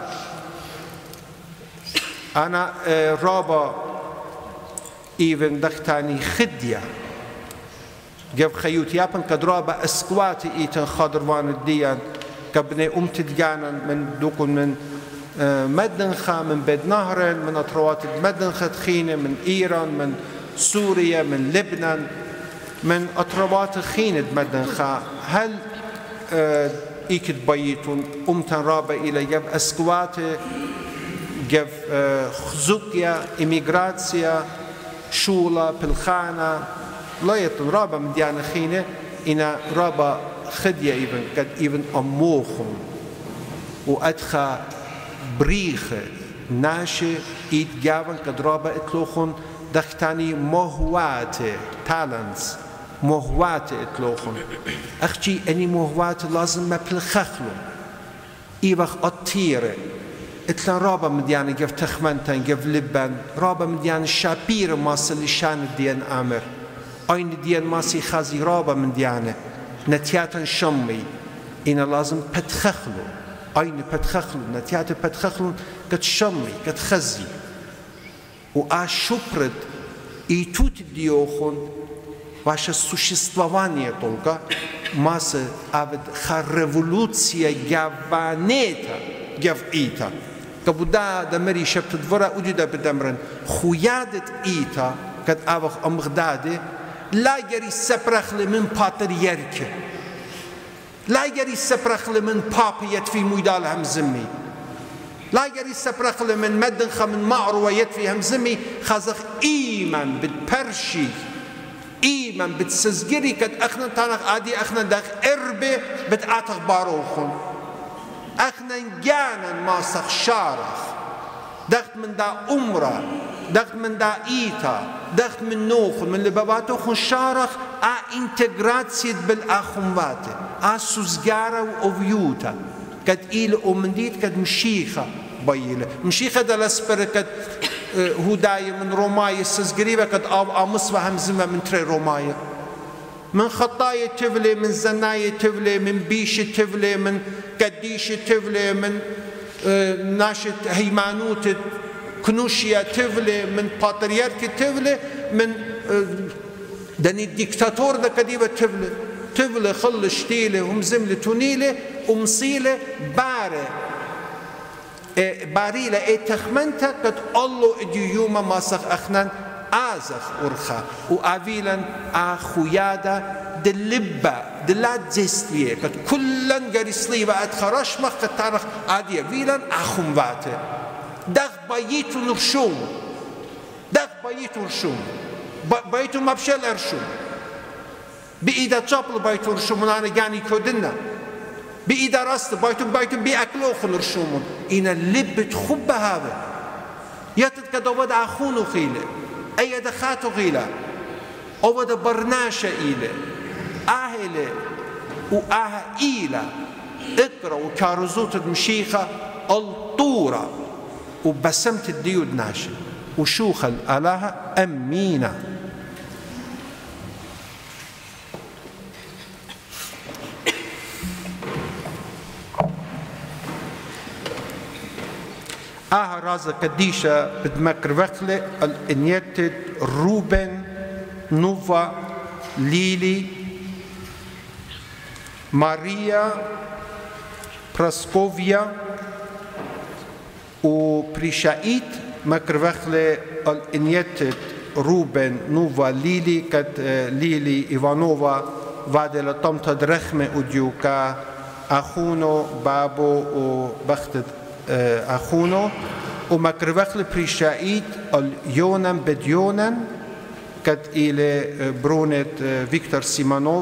أنا رابا إيفن دختاني خدية جاب خيوت يابن كدرابا أسكواتي إيتن خضروان الديان كبني أمتدجانا من دوكن من مدنخة من بيت نهر من أطروات مدنخة تخينة من إيران من سوريا من لبنان من أطروات خينة مدنخة هل إيكت بيتون أمتن رابا إلى جاب أسكواتي جاب خزوكيا إميغراتسيا شولا بالخانة لا يطن رابا من ديانا خينة إنا رابا خدية إيبن قد إيبن أموخم وأدخى بريخة ناشي إيد جابن قد رابا إتلوخن دختاني مهوات تالنتس مهوات إتلوخن أختي أني مهوات لازم ما بالخخلو إيبخ أطيرة إتلا رابا مديان جف تخمنتن جف لبن رابا مديان شابير ماسل شان ديان أمر أين ديان ماسي خازي رابا مديانه نتياتا شمي إنا لازم بتخخلو أين بتخخلو نتياتا بتخخلو قد شمي قد خزي وآشوبرد إيتوت ديوخون واشا سوشيستوانية طولكا ماسا أبد خا ريفولوسيا جافانيتا جاف إيتا كبودا دمري شبت دورا وجدا بدمرن خويادة إيتا قد أبخ أمغدادي لا يري سبرخل من باتريرك لا يري سبرخل من بابا يتفي ميدال همزمي لا يري سبرخل من مدنخ من معروة يتفي همزمي خازخ إيمان بالبرشي إيمان بتسزجري قد أخنا تانخ عادي أخنا داخ إربي بتعاتخ باروخن أخنا جانا ماسخ شارخ دخت من دا أمرا دخت من دا إيتا دخت من نوخ من لباباتو خن شارخ انتجراتسيت بالأخوات سوزجارة وأوفيوتا قد إيل أمنديت قد مشيخة بيله مشيخة دا لسبر قد هداية من روماية سزقريبة قد أمصبة همزمة من تري روماية من خطاية تفلي من زناية تفلي من بيشة تفلي من قديشة تفلي من ناشط هيمانوت كنوشيا تفلي من باتريارك تفلي من دني الديكتاتور دا كديبة تفلي خل شتيلة ومزملة تونيلة ومصيلة باريلة تخمنتا قد الله اديو يوما ماسخ أخنان آزخ أرخا وآفيلا آخويادا دلبا دلات زيستوية قد كلن قريسليبا أدخرش مخ قد تارخ آديا فيلا آخم باته دخ بايتو نرشوم دخ بايتو رشوم بايتو مبشل أرشوم بإيدا تشابل بايتو رشوم أنا جاني كودنا بإيدا راست بايتو بأكلوخ نرشوم إنا اللب تخب هذا يتد كدوبد أخونو خيله أي دخاتو غيلا أو دا برناشة إيلة آهلة وآه إيلة اقرأ وكارزوت المشيخة الطورة وبسمت الديود ناشة وشوخ الأله أمينة رازا قديشة بدمكر وخلة الانيتد روبن نوفا ليلي ماريا براسكوفيا وبريشايت مكر وخلة الانيتد روبن نوفا ليلي كت ليلي إيفانوفا وادل طمتا درخمة وديوكا أخونو بابو وبختد أخونو ومكروخل بريشايت اليونان بديونان كت إلى برونت فيكتور سيمانوف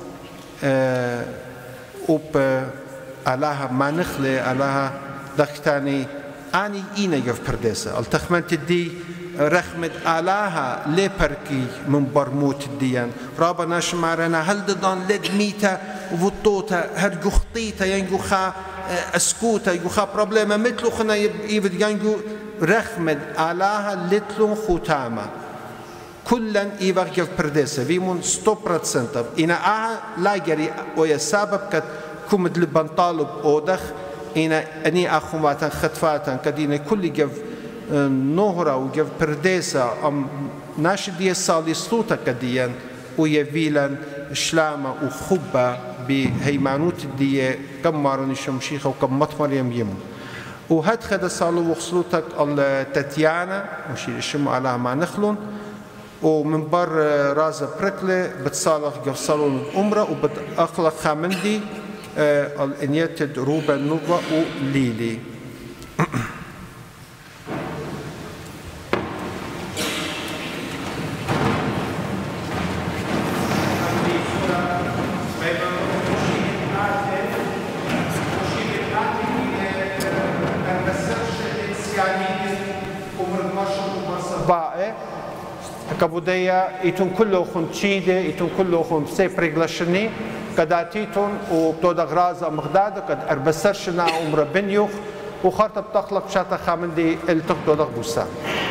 وب علىها مانخلة علىها دختاني أني إينا يف بردسة التخمنت دي رحمت علىها لبركي من برموت الديان رابا نشمارنا هل دان لد ميتا وطوتا هرجو خطيتا ينجو خا اسكوتا يخا بروبليما مثلو خنا يبد ينجو رحمت علىها لتلون ختامة كلن إيبغ يف بردسة فيمون 100% إنا لا جري ويا سبب كت كمد لبنطالب أودخ إنا أني أخواتن خطفاتن كدينا كل جف نهرة وجف بردسة أم ناشدي صالي صوتا كديان ويفيلن شلامة وخبة بهيمانوت الدية كم مارن شمشيخة وكم مطمر يم وهاد خد صالو وخصلوتك التاتيانا مشي الشم على ما نخلون ومن بر رازا بركلة بتصالح جف صالون الأمرة وبتأخلق خامندي الانيتد روبن نوفا وليلي كبودية يتون كله خن تشيدة يتون كله خن سيبريق لشني كداتيتون وبتود غرازة مغدادة قد أربسرشنا عمر بنيوخ وخارطة بتخلق شاتا خامندي التقدو دغ بوسا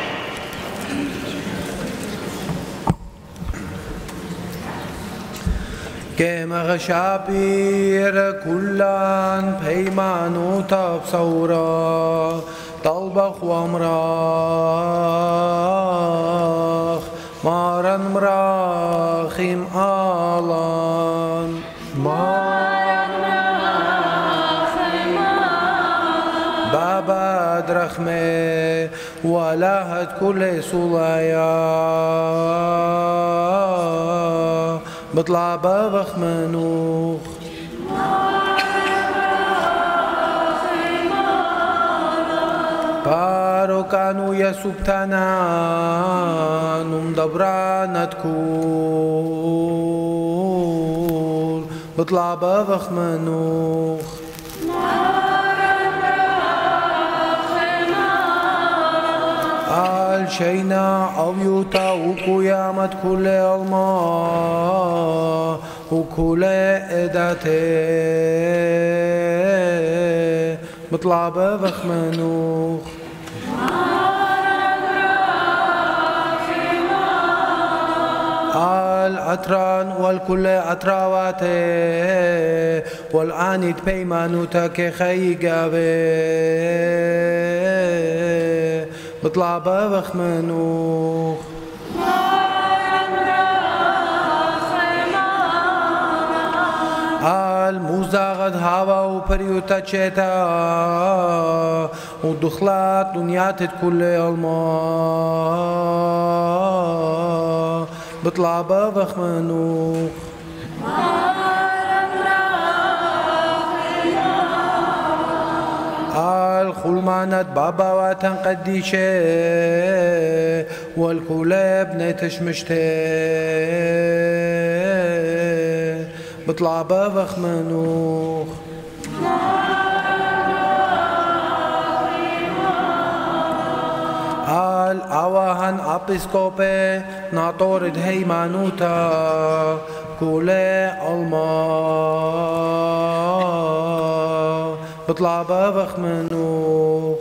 كما غشابير كلان بيمانو تبصورا طلبخ ومراخ مارن مراخيم آلان بابا درخمه ولاهت كل سولايا بطلع بابخ منوخ بارو كانوا يسبتنا نمدبرانا تكون بطلع بابخ منوخ قال شينا أبيوتا وقيامت كل الماء وكل إداته بطلع ببخ منوخ العطران والكل عطراواته والآنيت بيمانوتا كخيقابه بطلع ببخ منوخ الموزاغد هوا وبريوتا تشيتا ودخلات دنياتت كل الماء بطلع ببخ منوخ الخلمانات بابا واتن قديشة والكلاب نتشمشته بطلع ببخ منوخ الأواهن أبسكوبي ناطورد هيمانوتا كولي الماء بطلع ببخ منوخ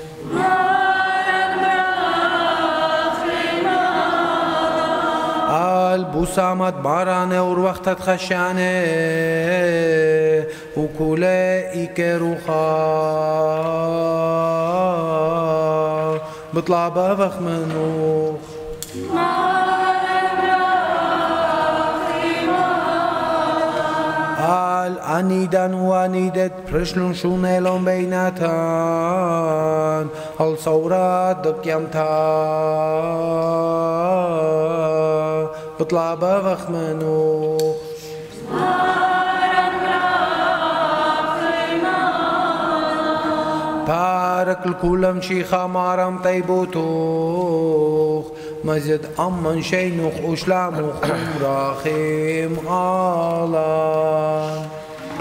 البوسامت بارانه وروختت خشانه وكولي إيكروخا بطلع ببخ منوخ الأنيدان وانيدت برشلون شونيلون بيناتان الصورات دقيامتان بطلع ببخ منوخ بارك الكل مشيخة مارم طيبوتوخ مزد أمن شينوخ وشلاموخ ومراخيم آلان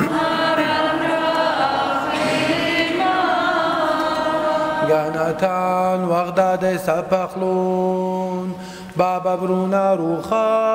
جانتان وغداد سبخلون بابا برونا روخا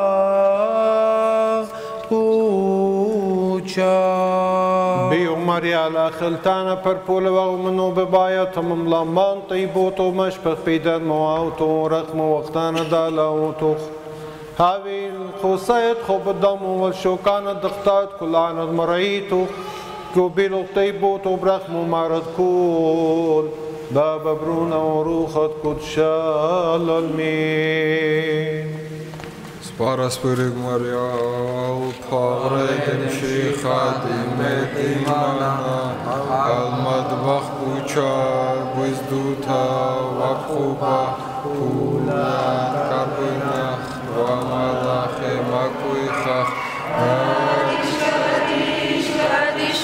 بيومري على خلتانا بربول وغمنو ببايا تمم لمان طيبوتو مشبخ بيدن مواوتو رقم وقتانا دالاوتو هاوي الخوصيت خوب الدم والشوكان الدختات كل عنا مريتو كوبيلو طيبوتو برقم مرض كول بابا برونا وروخت كتشال المين Paraspurig Marial, Pagredem Sheikhadim Metimana, Al-Madbach Ucha, Bizduta, Wabkuba, Pula, Kabinach, Wamadache, Makuichach, Kadish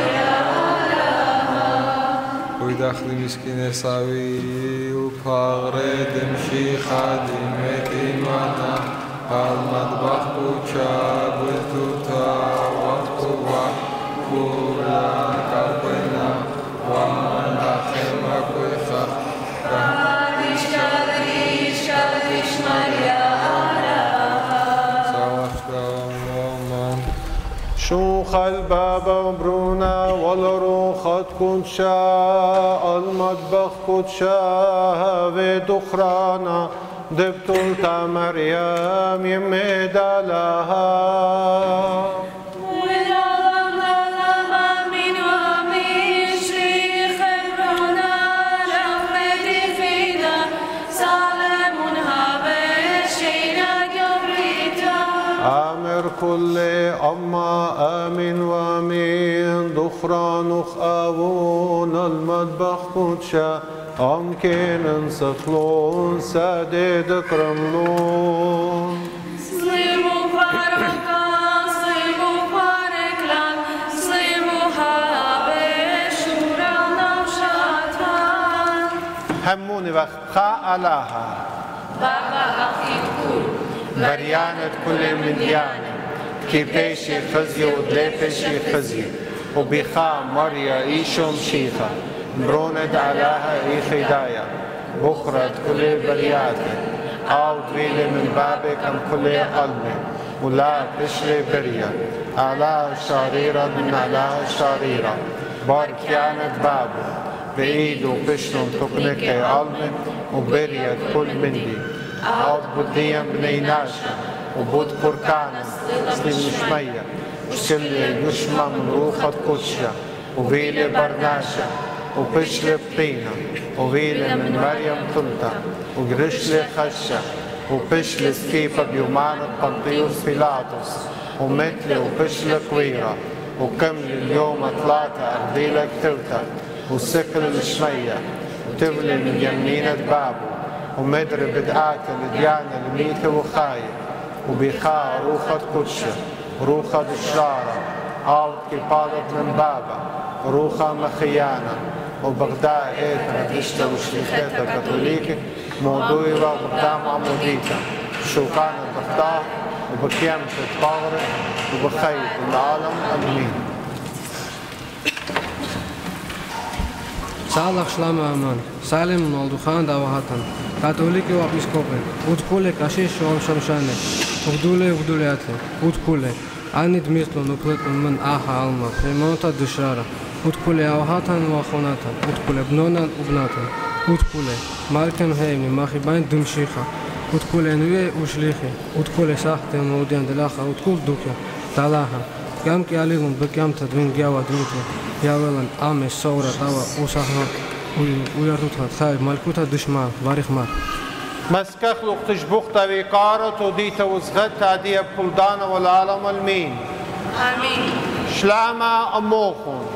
Marial, Uidachli Miskine Savi, Pagredem Sheikhadim Metimana, المطبخ بوچا بزدوتا وقتوا كولا كابنا ومنا خيمة كويخة كاديش كاديش كاديش مريا روخ الباب برونا والروخ كنشا المطبخ كنشا ودخرانا دبتلت مريم يمد لها كل أما آمين وآمين دخران أخاون المطبخ كنشا أمكن سخلون سادد كرملون سلموا فارقا سلموا فارقلان سلموا هابشورا نوشاتان هموني وقت خا ألاها بابا أخي كل بريانة كل من ديانة كي بيشي خزي ودلي بيشي خزي وبيخا مريا إيشو مشيخة برونت علاها إي خدايا بخرت كل برياتي أو دويلة من بابك أم كل قلبي ولا بشري بريا على شريرة من على شريرة باركيانة بابو بإيدو بشنو تقنك قلبي وبريت كل مندي أو بديا بني ناشا وبود كوركانا سليم شمية وشكل يشمى من روخة كوتشا وفيلة برناشا وبشلة بطينة وفيلة من مريم طلطة وقرشلة خشة وبشلة سكيفة بيومانة بنطيوس بيلاطس ومثلة وبشلة كويرة وكمل اليوم ثلاثة أرضيلة كتلتة وسكل الشمية وتبلي من يمينة بابو ومدري بدعات الديانة الميتة وخاية وبيخا روخة كتشة روخة دشرارة عاود كيبادت من بابا روخة مخيانة وبغداد ايتا دشتا وشريخيتا كاثوليكي موضوعي وبغدام عموديتا شوكانة بغداد وبكيمة تطاغرة وبخيط العالم أمين Salach Shlama Aman, Salem Maldukhan Davahatan, Katoliki Wapiskope, Utkule Kashish Shom Shamshane, Ugduleate, Utkule, Anid Mislon Ukleton Man Aha Alma, Premonta Dushara, Utkule Awhatan Wahonatan, Utkule Bnonan Ugnatan, Utkule, Marken Heimi, Mahibain Dumshicha, Utkule Nue Ushlichi, Utkule Sahte Modian Delacha, Utkul Dukia, Talaha, Gamki Alilum Bekiam Tadwin Gawa Dmitri. ياولن آمش صورة توا وصحنا ويرتوتها خايب مالكوتها دشمار باريخ مار مسكخ لوقتش بوقتا ويقارت وديتا وزغتا دي بلدانا والعالم المين آمين شلاما أموخون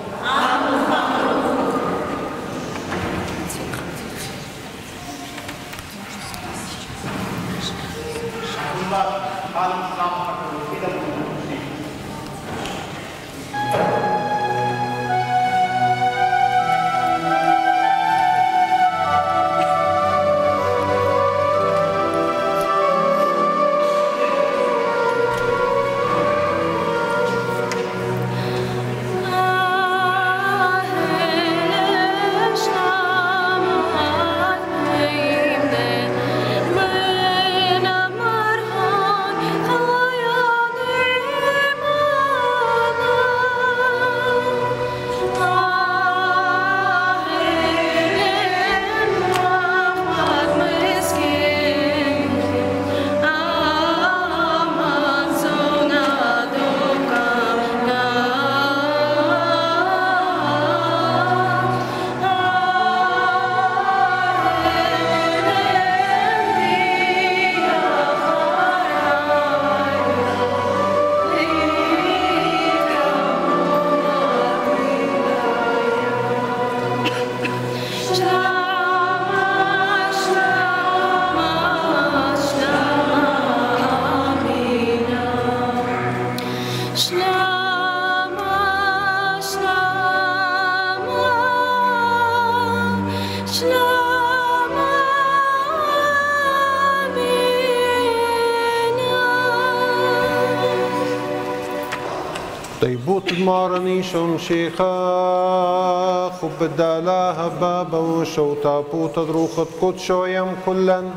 طيبوت المارني شمشيخة خب بدالاها بابا وشوتا بوتا دروخت كتشو يم كلن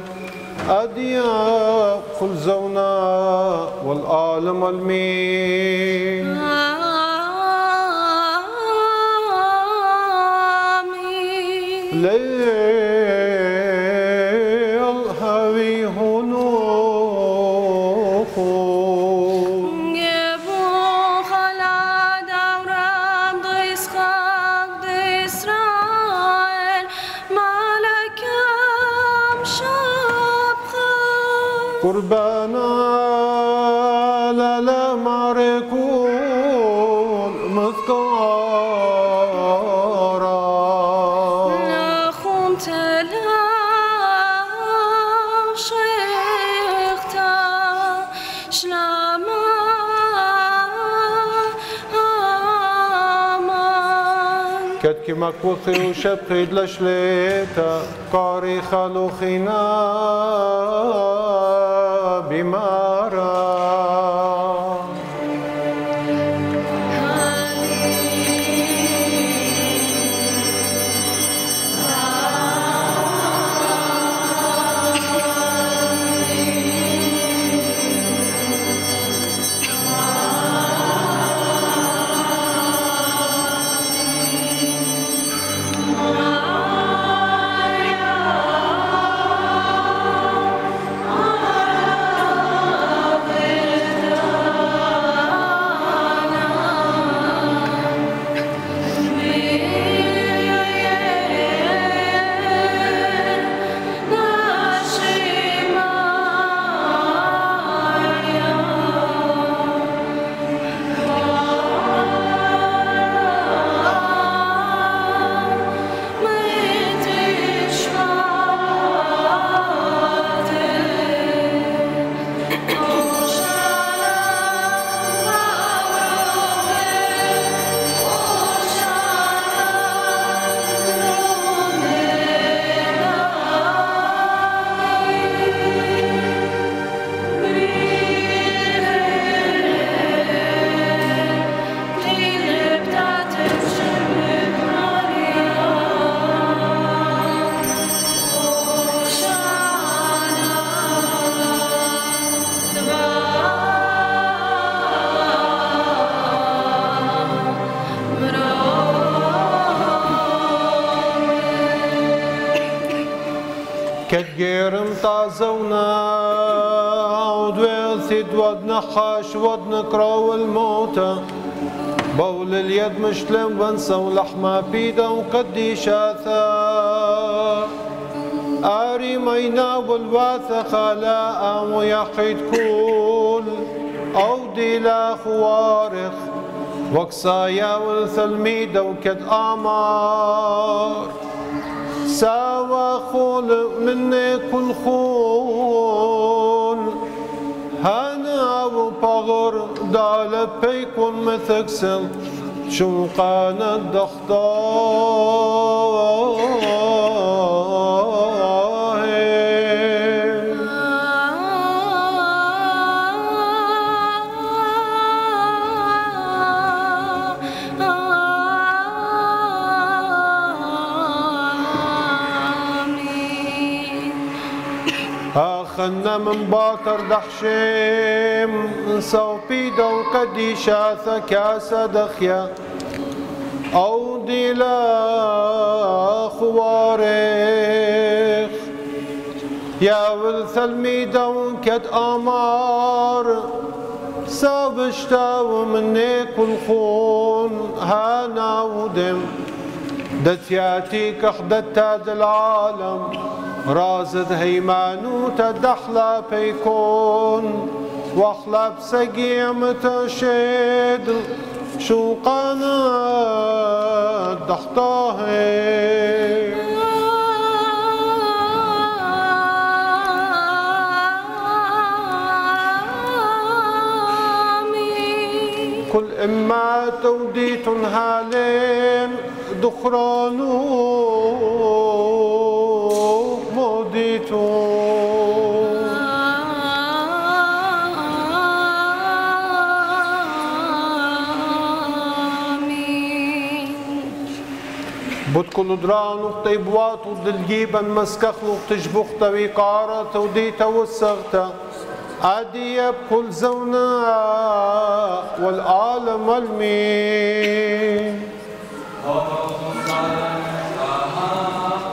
أديا كل زونا والعالم المين ليل هوي هنوخ جبو خلا دورم ديس خاق ديسرائيل ملكم شبخه قربانا لا معركون مذكارا نخوم تلا شيختا شلاما آمان كتكي مكوخي وشبخي دلشليتا قاري خلوخينا بمارا كتجيرم طازونا عود ويلثد ود نحاش ود نكرو الموتى بول اليد مشلم بنسى ولحمة بيدا وقدي شاثا آري مينا والواثة خلاء ويحيد كول أودي لا خوارخ وكسايا والثلميدة وكد آمار ساوى خول مني كل خول هانا وبغر دال بيكون مثكسل شوقان خلنا من باكر دحشيم صوبيدا وقدي شاثة كاسة دخيا أو ديلا خوارخ يا ولث الميدا وكد آمار سابشتا ومني كل خون هانا ودم دتياتي كخدت تاد العالم رازد هيمانو تدحلا بيكون واخلب سقيم تشيد شوقانا دحطاهي كل إما توديت هالين دخرانو موديتو بتكل دران وطيبوات ودلجيبا مسكخل وتجبخ ويقارة توديتا والسغتا عادية بكل زونا والعالم المين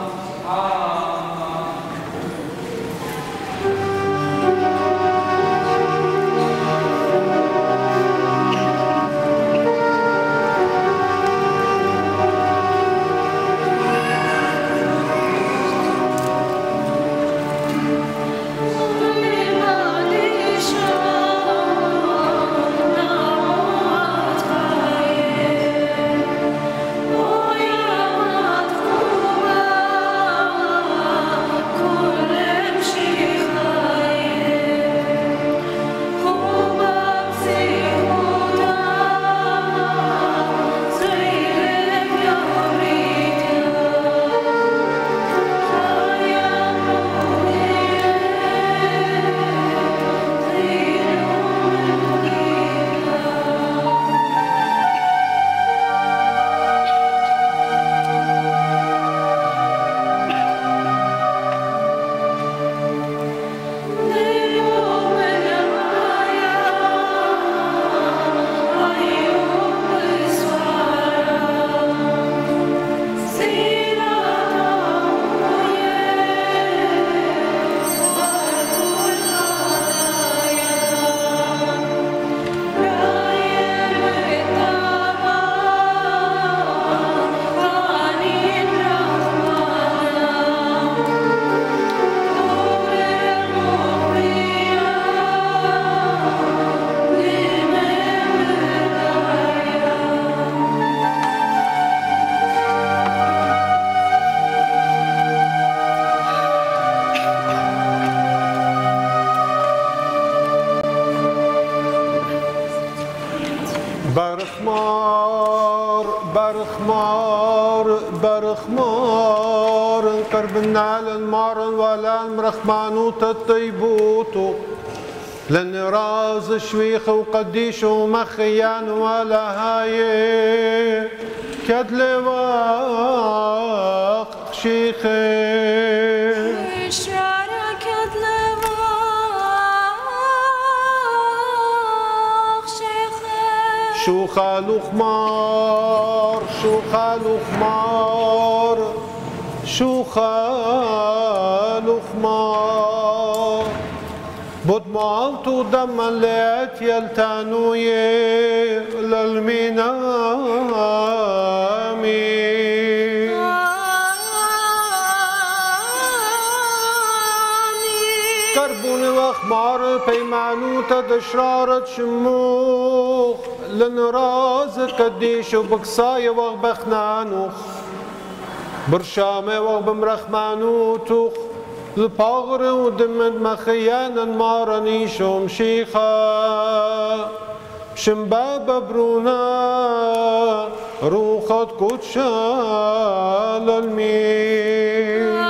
برخمار كربنا على المار ولا المرخمانوت الطيبوتو لن راز شويخ وقديش ومخيان ولا هاي كدل واق شيخي شو خالو خمار شو خالو خمار شو خالو خمار بود مالتو دم الليت يلتانوي للمنامي كربون وخمار بيمانو تدشرارة شموخ لنراز كديش وبقصاي وبخنانوخ برشامي وبمرخمانوتوخ الباغر ودمد مخيانا مارني شوم شيخا شمباب برونا روخت كوتشا للمين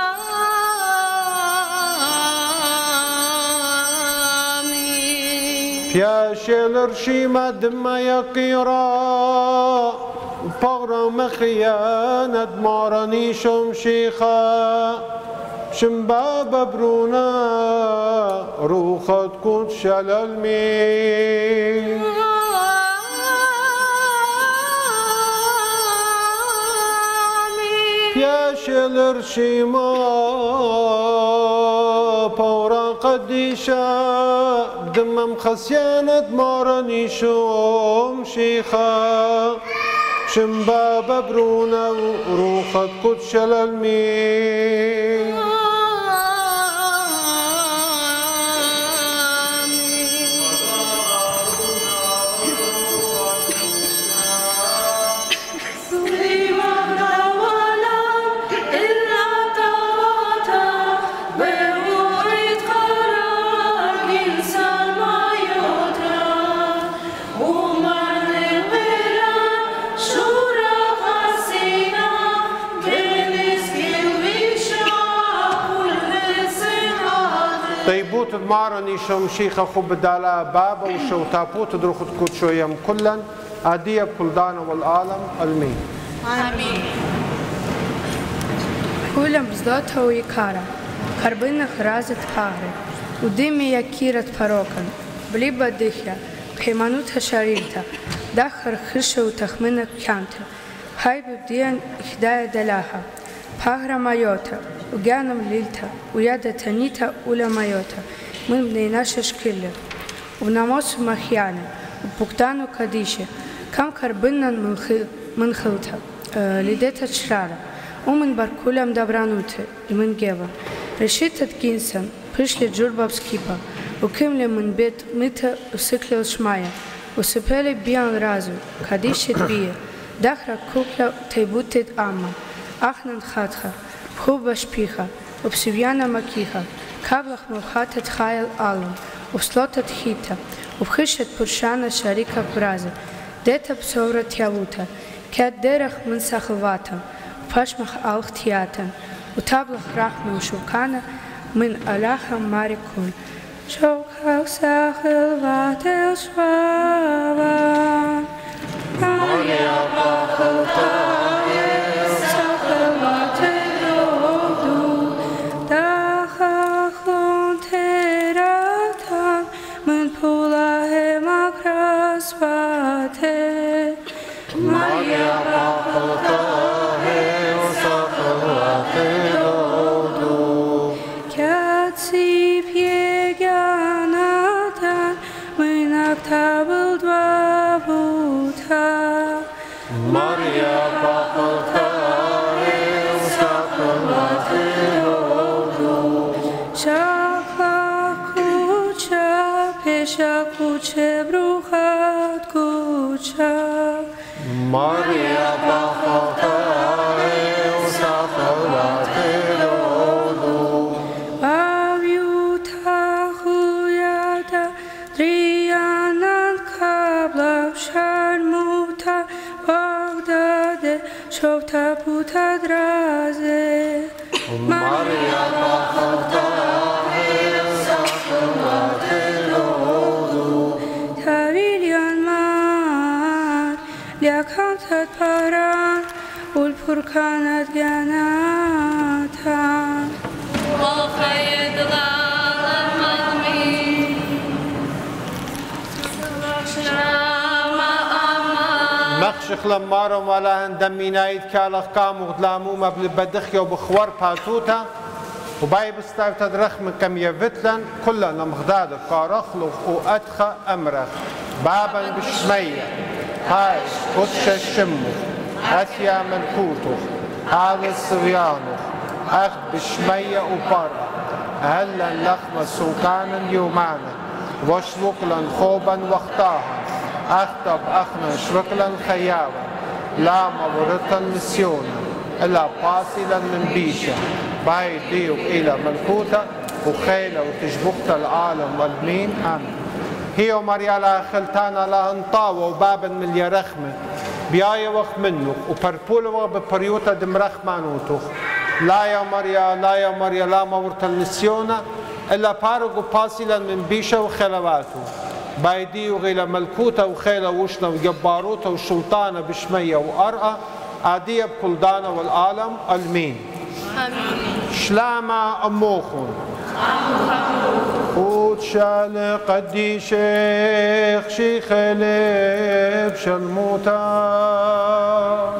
يا شيلر شيما دم يقيرا باغر مخيانا مارني شوم شيخا شمباب برونا روخت كوتش للمين يا شلر شيما بورا قديشا دمم خسيانة مارني شوم شيخا شمباب برونا روخت كوتش للمين طيبوت مارني شوم شيخة خب دالا بابا وشو تابوت دروخت كوت شو يم كلا أدية بلدان والعالم المين آمين كلهم بزدوتها ويكارا كربنا خرازت قهر ودمي يكيرت فروكن بليبا دخيا بحيمانوتها شريرتا داخر خرشة وتخمنة كانتا هاي ببديان إخدايا دلاها بحاغرة مايوتا وجانم ليلتا ويادا تانيتا ولا مايوتا من بنيناش شكله وناموس مخيانة وبوكتانو كديشة كم كربنا من خلتا لديتا تشرارة ومن بركولام دابرانوتا من جيبا رشيتا تكينسن пришли джурба скипа وكمل من بيت متى وسكل شمايا وسبالي بيان رازو كديشة بيه داخرة كوكلا تيبوتت أما أخنن خاتخا بخوبة شبيخة وبسبيانا مكيخة كابلخ ملخاتة تخايل آلون وبسلوتة خيتا وبخشت برشانا شريكة برازة ديتا بصورة تيالوتا كاد ديرخ من ساخلواتا وباشمخ آلخ تياتا وتابلخ رحمة وشوكانا من ألاها ماريكون شوكا ساخلواتا الشوابا ماريا باخلتا Maria Bachatae Usafalaterodu Aviuta Huyata Drianan Kabla Sharmuta شوفتا بوتا درازه Maria تاویلیان مار لیاکانتت پاران والبركانت جناتان وخيد المغمي مخشخ لمارم ولا هندمي نايد كالخ كام وغلامو مبل بدخ يو بخور باتوتا وباي بستاو تدرخ من كم يفتلن كلنا مغداد كارخلخ وأدخى أمرخ بابا بشمية هاي قدش الشمخ أثيا ملكوتخ هذا الصبيانخ أخذ بشمية وبرا هلا لخمة سوكانا يومانا وشوكلا خوبا واختاها أخطب أخنا شوكلا خياوة لا مورتا مسيونا إلا باصلا من بيشة باي ديو إلى ملكوتة وخيلة وتجبخت العالم والمين آمين هي ومريالا خلتانا لا انطاوة وبابا من اليرخمة بياي وقت منك وبربول وقت ببريوتا دمرخ مانوتوخ لا يا مريا لا مورتا مسيونا إلا بارغ باصلا من بيشة وخلواته بايدي وغيلا ملكوتة وخيلة وشنا وجباروتة وشلطانة بشمية وأرقى عادية بكلدانة والعالم المين شلامة أموخون وتشال قدي شيخ شيخ لب شلموتا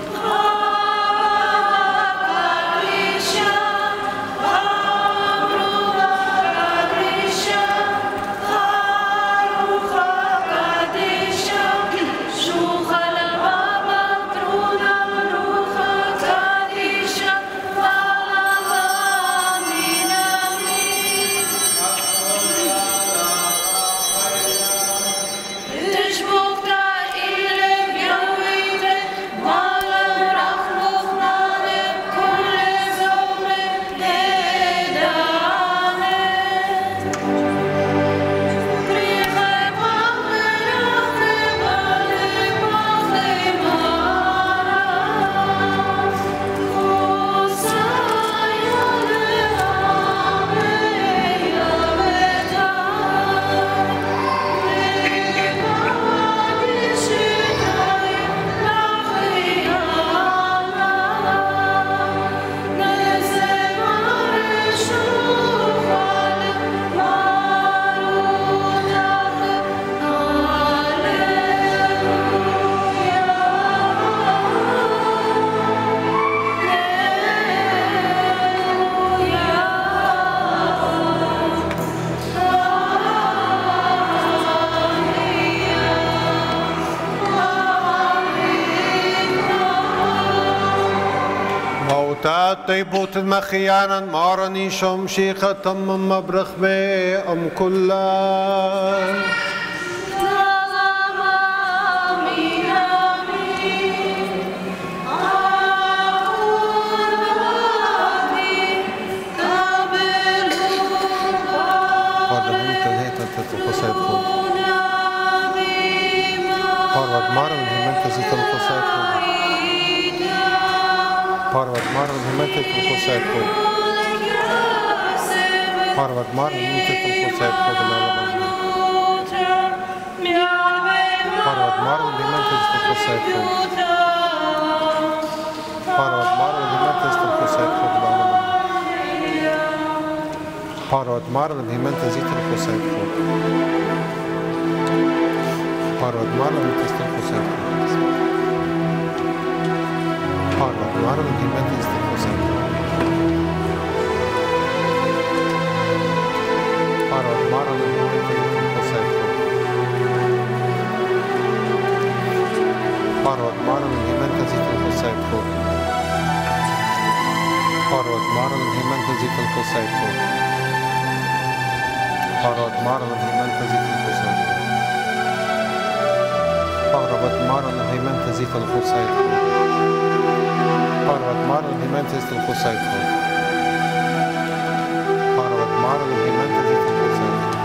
طيبوت المخيانا مارني شم شيخة من مبرخ بي أم كلان Harvard Marvel Limited Concept Code. Harvard Marvel Limited Concept Code. Harvard Marvel Limited Concept Code. Harvard Marvel Limited Concept Code. Harvard Marvel Limited Concept Code. Harvard Marvel Limited Concept Code. Harvard Marvel Limited Concept Code. Harvard Marvel Limited Concept Code. Harvard Marvel Limited Concept Code. Harvard Marvel Limited Concept Code. Harvard Marvel Limited Concept Code. Harvard Marvel Limited Concept Code. Harvard Marvel Limited Concept Code. Harvard Marvel Limited Concept Code.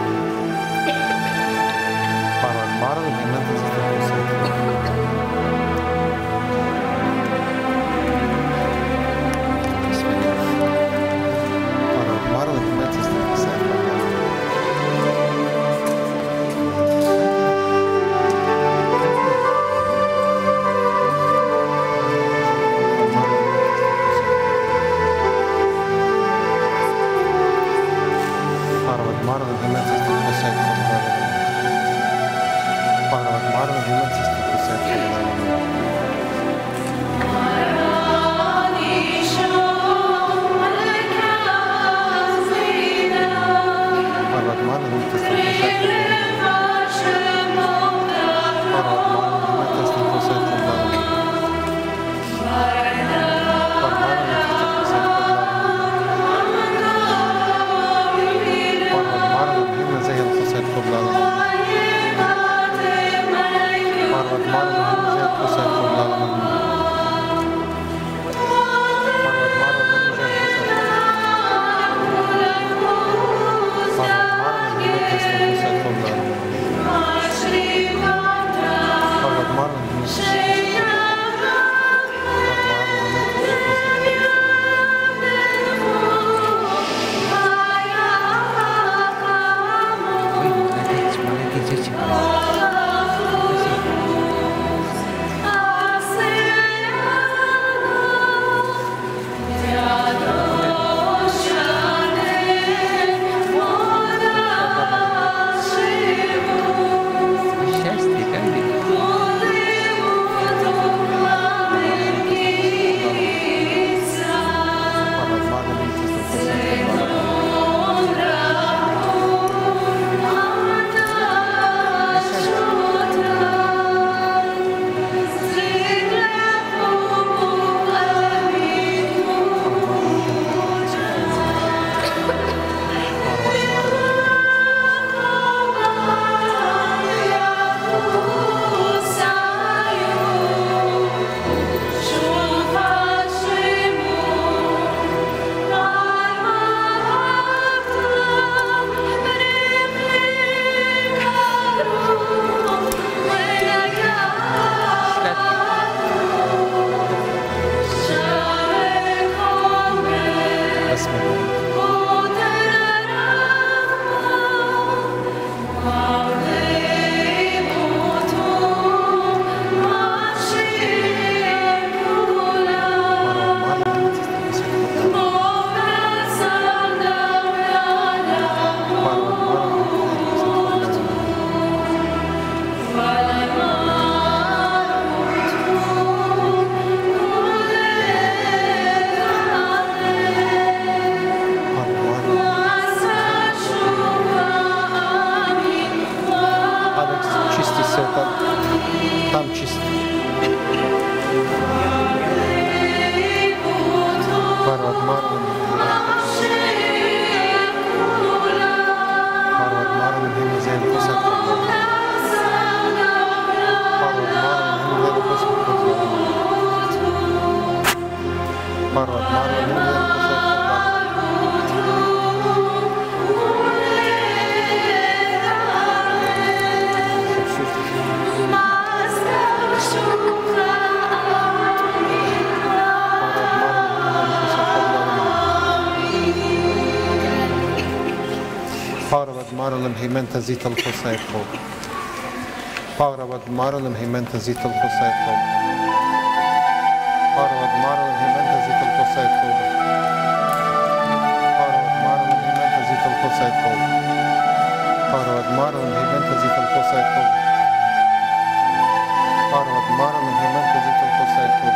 Harvard Marvel Limited Concept Code. maralım himen tazit al khosayt khob. Paravad maralım himen tazit al khosayt khob. Paravad maralım himen tazit al khosayt khob. Paravad maralım himen tazit al khosayt khob. Paravad maralım himen tazit al khosayt khob. Paravad maralım himen tazit al khosayt khob.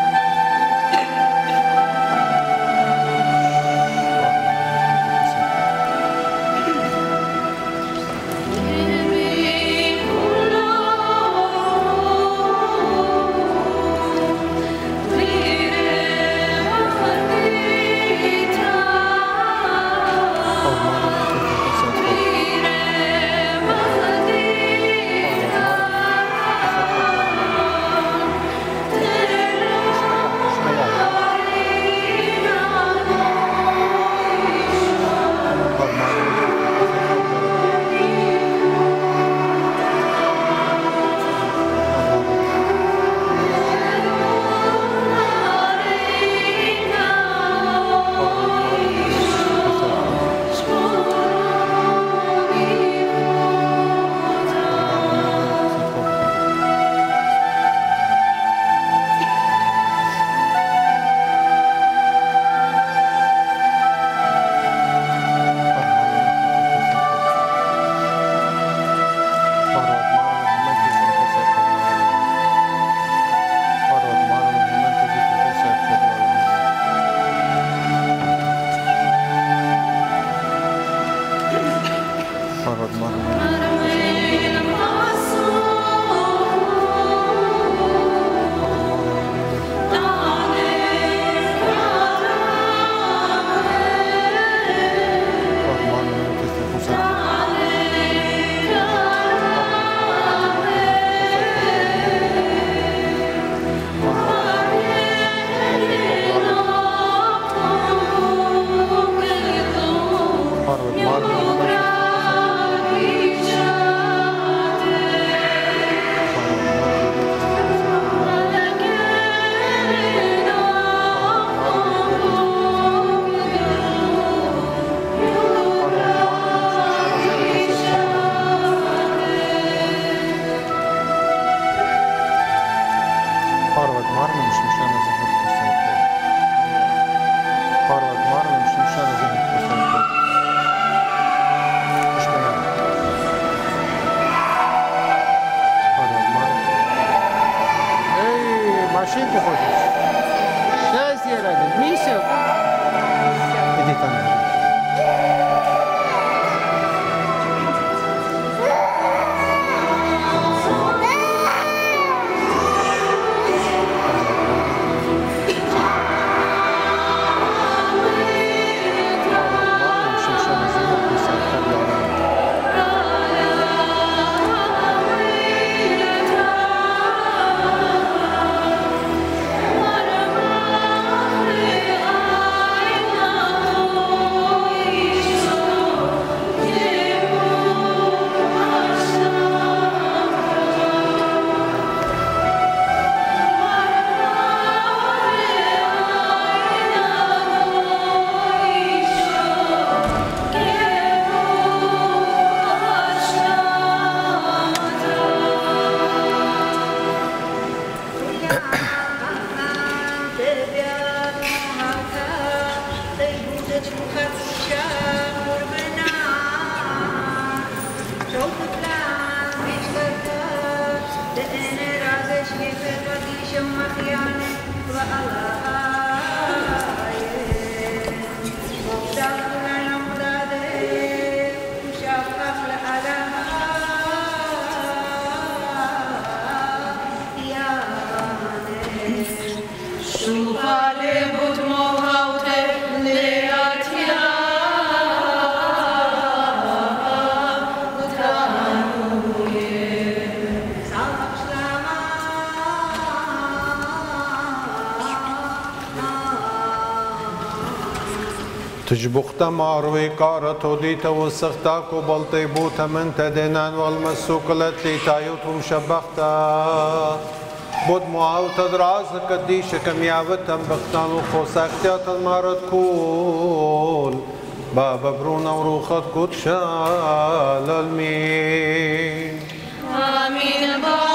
تجبخت معروي قارت وديت وسختاك وبلطي بوت من تدنان والمسوك التي تايوت وشبختا بود معاوت دراز قديش كم يعبتم بختان وخوساختيات المارد كول بابا برونا وروخت قدشال المين آمين بارك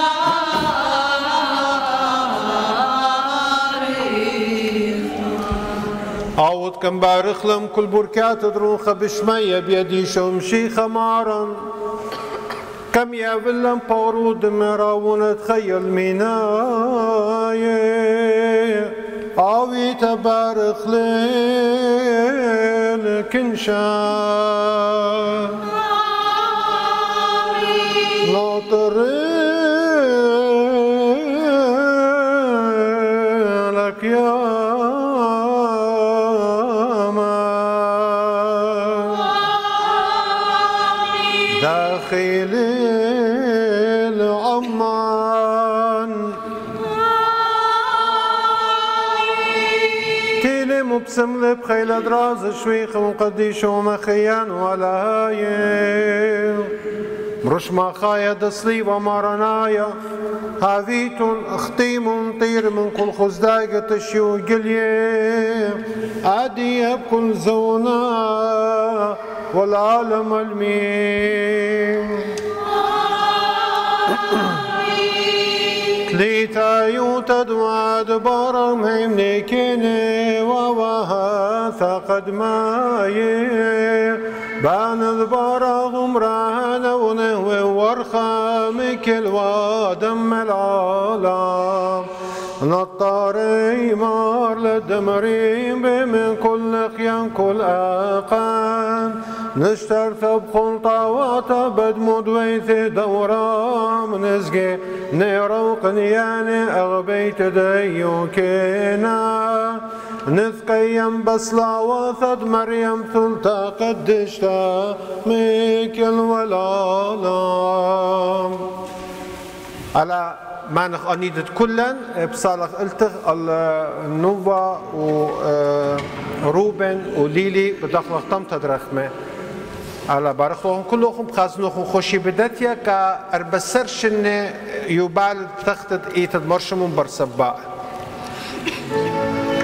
عوض كم بارخ لهم كل بركات دروخة بشمية بيدي شمشي خمارا كم يابلن بارود مراون تخيل ميناي عوي تبارخ لين كنشان ناطر لك يا داخل العمان تيلي مبسم لي بخيل دراز شويخ وقديش ومخيان ولا هاي مرش ما خايا دصلي ومارنايا هاذيتون اختيم طير من كل خزدايقة تشيو قليه عادي بكل زونا والعالم المين تليتا يوتد وعد بارا ميمني كيني وواها ثقد ماي بان البارا غمرانا ونهوي ورخا مكل ودم العالم نطاري مار للدمرين من كل خيان كل أقان نشتر ثب خلطة وطبد مدويث دورا منزقي نيروق نياني أغبيت ديوكينا نثقيم بصلا وثد مريم ثلتا قدشتا ميكل والعالم على ما نخانيدت كلن بصالح قلتخ النوفا وروبن وليلي بدخل تم تدرخمه على بارخهم كلهم خازنوهم خوشي بدتيا كأربسرشن يبال تختت ايتد مرشمون برسباء